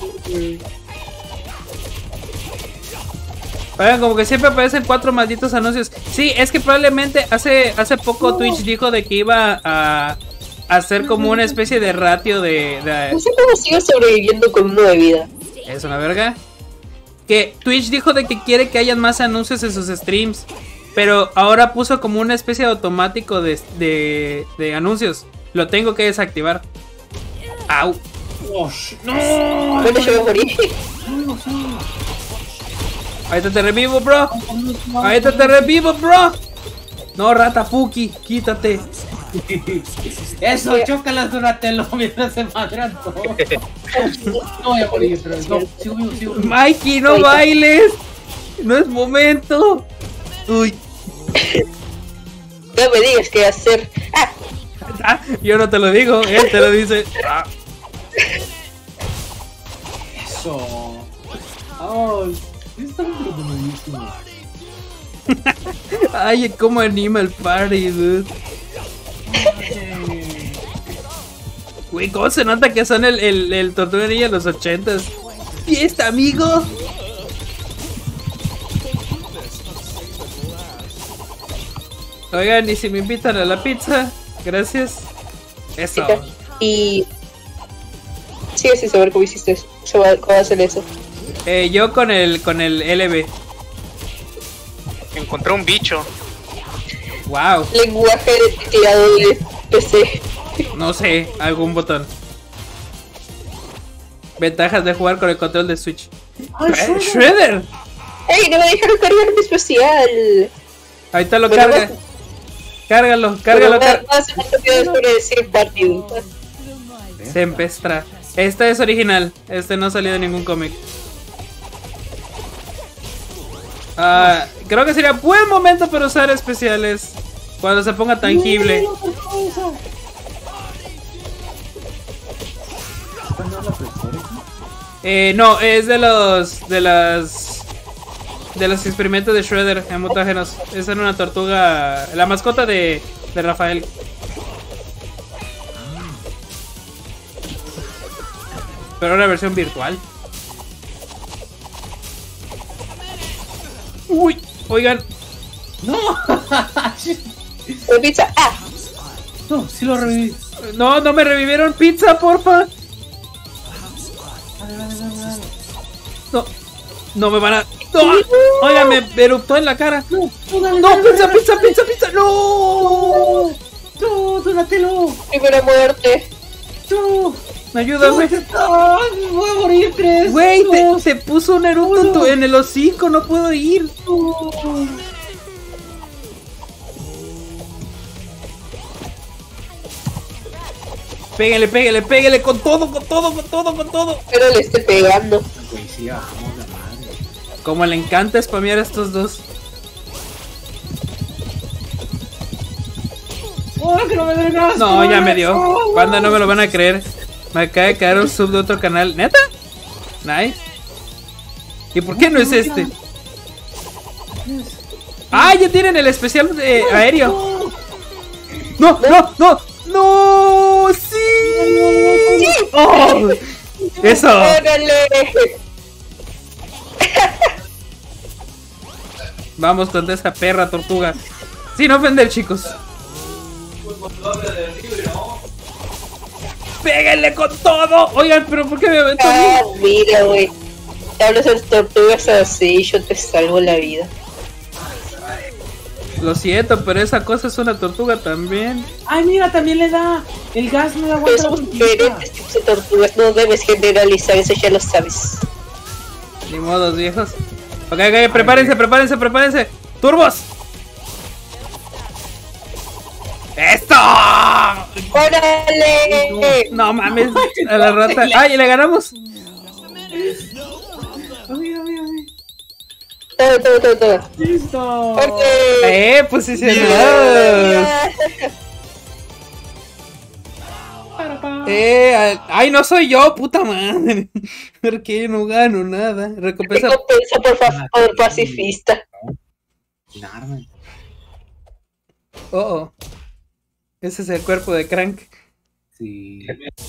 Oigan, como que siempre aparecen cuatro malditos anuncios. Sí, es que probablemente hace, hace poco Twitch dijo de que iba a hacer como una especie de ratio de... de... No sé cómo sigo sobreviviendo con uno de vida. ¿Es una verga? Que Twitch dijo de que quiere que hayan más anuncios en sus streams. Pero ahora puso como una especie de automático de, de, de anuncios. Lo tengo que desactivar. ¡Au! Oh, sh- no. Bueno, yo me morí. Ahorita te revivo, bro. Ahorita te revivo, bro. No, rata Fuki, quítate. Eso, chócalas, Donatello, mientras se madran todos. No voy a morir, pero no, sigo vivo, sigo vivo. Mikey, no bailes. No es momento. Uy. No me digas qué hacer. Ah, Ah, yo no te lo digo, él te lo dice. Ah. Eso. Oh, está buenísimo. Ay, cómo anima el party, dude. Güey, cómo se nota que son el, el, el Tortuga Ninja de los ochentas. ¡Fiesta, amigo! Oigan, y si me invitan a la pizza, gracias. Eso. y... Sigue sin saber cómo hiciste eso. ¿Cómo hacen eso? Eh, yo con el con el L B. Encontré un bicho. Wow. Lenguaje de teclado de P C. No sé, algún botón. Ventajas de jugar con el control de Switch. ¡Ay, Eh, ¡Shredder! ¡Ey, no me dejaron cargar mi especial! Ahorita lo Bueno, carga. vas- Cárgalo, Pero cárgalo, va- cárgalo. va a ser más rápido después de decir partido. Se empestra. Este es original. Este no ha salido en ningún cómic. Ah, creo que sería buen momento para usar especiales. Cuando se ponga tangible. Eh, no, es de los. De las. De los experimentos de Shredder en mutágenos. Es en una tortuga. La mascota de, de Rafael. Pero una versión virtual. Uy, oigan. ¡No! Con pizza. ¡Ah! No, sí lo reviví. No, no me revivieron pizza, porfa. No, no me van a. ¡No! Oiga, me eruptó en la cara. No, no, pizza, pizza, pizza, pizza. No. No, Donatello. Primera muerte. No. Ayúdame. No, voy a morir tres. Güey, te, te puso un eructo en tu- en el hocico, no puedo ir. Pégale, pégale, pégale con todo, con todo, con todo, con todo. Pero le esté pegando. Güey, sí, bajamos la madre. Como le encanta spamear a estos dos. ¡Oh, que no me den gas! No, ya me dio. Cuando no me lo van a creer. Me acaba de caer un sub de otro canal. ¿Neta? Nice. ¿Y por qué no es este? ¡Ah! Ya tienen el especial eh, aéreo. ¡No, no, no! ¡No! ¡Sí! ¡Oh! ¡Eso! ¡Órale! Vamos con esa perra tortuga. Sin ofender, chicos. ¡Péguenle con todo! Oigan, pero ¿por qué me aventó a mí? Ah, mira, güey. Te hablas de tortugas así y yo te salvo la vida. Lo siento, pero esa cosa es una tortuga también. Ay, mira, también le da. El gas no le Pero aguanta la son bombilla. diferentes tipos de tortugas, no debes generalizar, eso ya lo sabes. Ni modos, viejos. Ok, ok, prepárense, prepárense, prepárense. ¡Turbos! ¡Esto! ¡Órale! No mames, a la rata. ¡Ay, le ganamos! Todo, todo, todo, todo. ¡Listo! Ok. ¡Eh, pues sí se Yeah. ¡Eh! ¡Ay, no soy yo, puta madre! Porque no gano nada. Recompensa. Recompensa por, fa- por pacifista. Narme. Oh, oh. Ese es el cuerpo de Crank. Sí.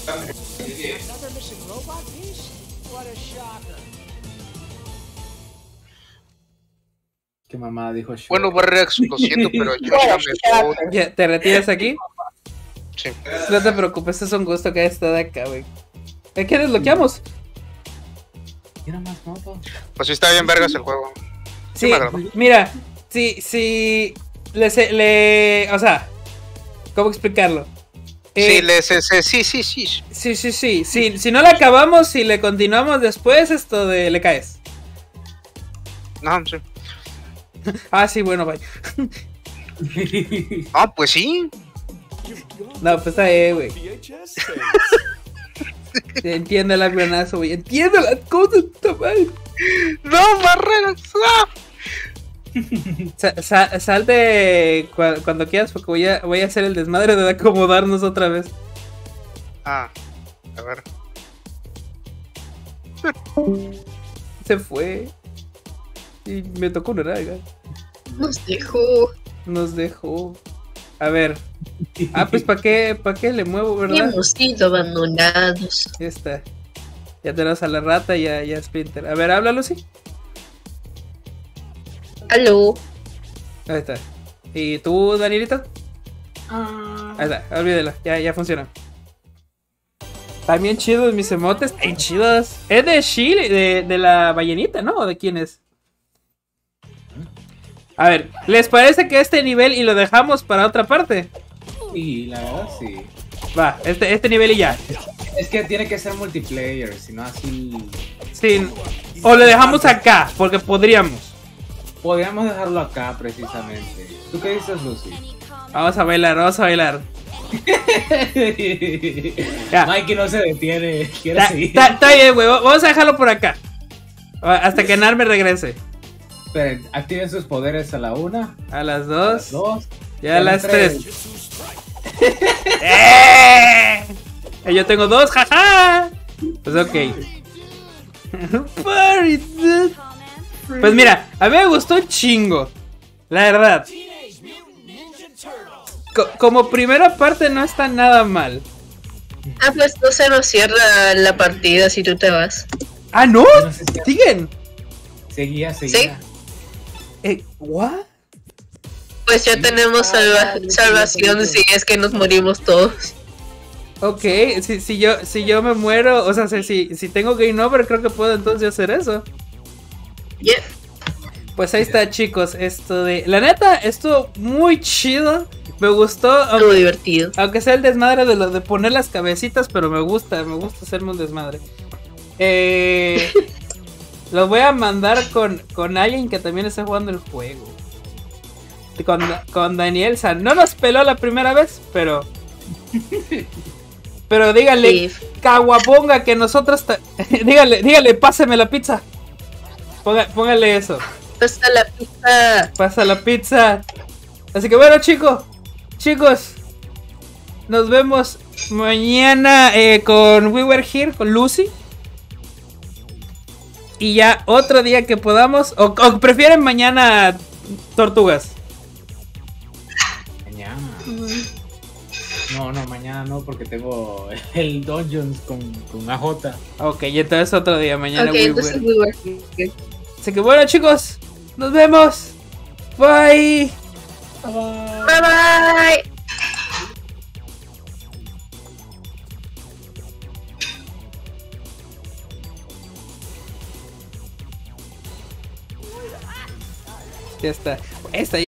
¿Qué mamá dijo Shure? Bueno, Barrex, lo siento, pero yo ya me voy. Ya, ¿te retiras aquí? Sí. No te preocupes, es un gusto que hayas estado acá, güey. ¿Qué desbloqueamos? Mira más motos. Pues sí está bien vergas el juego. Sí, me agradó. mira, si, si, le, se- le, o sea, ¿cómo explicarlo? Eh, Sí, le, se, se- sí, sí, sí. sí, sí, sí, sí, si no la acabamos, si le continuamos después, esto de le caes. No, sí. Ah, sí, bueno, bye. Ah, pues sí. No, pues está bien, güey. Entiende la guionazo, güey. Entiende las cosas, puta madre. No, Barrex. Ah. Sa- sa- salte cua- cuando quieras, porque voy a, voy a hacer el desmadre de acomodarnos otra vez. Ah, a ver. Se fue. Y me tocó una nalga. Nos dejó. Nos dejó. A ver. Ah, pues ¿para qué, para qué le muevo, verdad? Hemos sido abandonados. Ya está. Ya tenemos a la rata y a, y a Splinter. A ver, háblalo, sí. Aló. Ahí está. ¿Y tú, Danielita? Ah. Ahí está, olvídelo. Ya, ya funciona. También chidos mis emotes. Están chidos. Es de Chile, de, de la ballenita, ¿no? ¿O de quién es? A ver, ¿les parece que este nivel y lo dejamos para otra parte? Sí, la verdad sí. Va, este, este nivel y ya. Es que tiene que ser multiplayer, si no así. Sí. O lo dejamos acá, porque podríamos. Podríamos dejarlo acá precisamente. ¿Tú qué dices, Lucy? Vamos a bailar, vamos a bailar. Ya. Mikey no se detiene. Quiere Está seguir. está- está bien, güey. Vamos a dejarlo por acá. Hasta que Nar me regrese. Esperen, activen sus poderes a la una, A las a dos. las dos. Y a las tres. tres. ¡Eh! Yo tengo dos, jaja. Pues ok. Party, dude. Pues mira, a mí me gustó un chingo. La verdad. Co- como primera parte no está nada mal. Ah, pues no se nos cierra la partida si tú te vas. Ah, ¿no? No sé si- ¿Siguen? Seguía, seguía. Eh, ¿what? Pues ya tenemos salva salvación si es que nos morimos todos. Ok, si, si yo si yo me muero, o sea, si, si tengo game over, creo que puedo entonces hacer eso. Yeah. Pues ahí está, chicos, esto de... La neta, estuvo muy chido. Me gustó, Algo aunque, divertido. aunque sea el desmadre de lo de poner las cabecitas, pero me gusta, me gusta hacerme un desmadre. Eh, lo voy a mandar con, con alguien que también está jugando el juego. Con, con Daniel San. No nos peló la primera vez, pero... Pero dígale, Sí. caguaponga, que nosotros... dígale, dígale, páseme la pizza. Ponga, póngale eso. Pasa la pizza. Pasa la pizza. Así que bueno, chicos. Chicos. Nos vemos mañana eh, con We Were Here, con Lucy. Y ya otro día que podamos. O, o prefieren mañana tortugas. Mañana. No, no, mañana no, porque tengo el Dungeons con, con A J. Ok, y entonces otro día, mañana Ok, We entonces Were. we were here. Así que bueno, chicos. Nos vemos. Bye. Bye bye. Ya está. Esta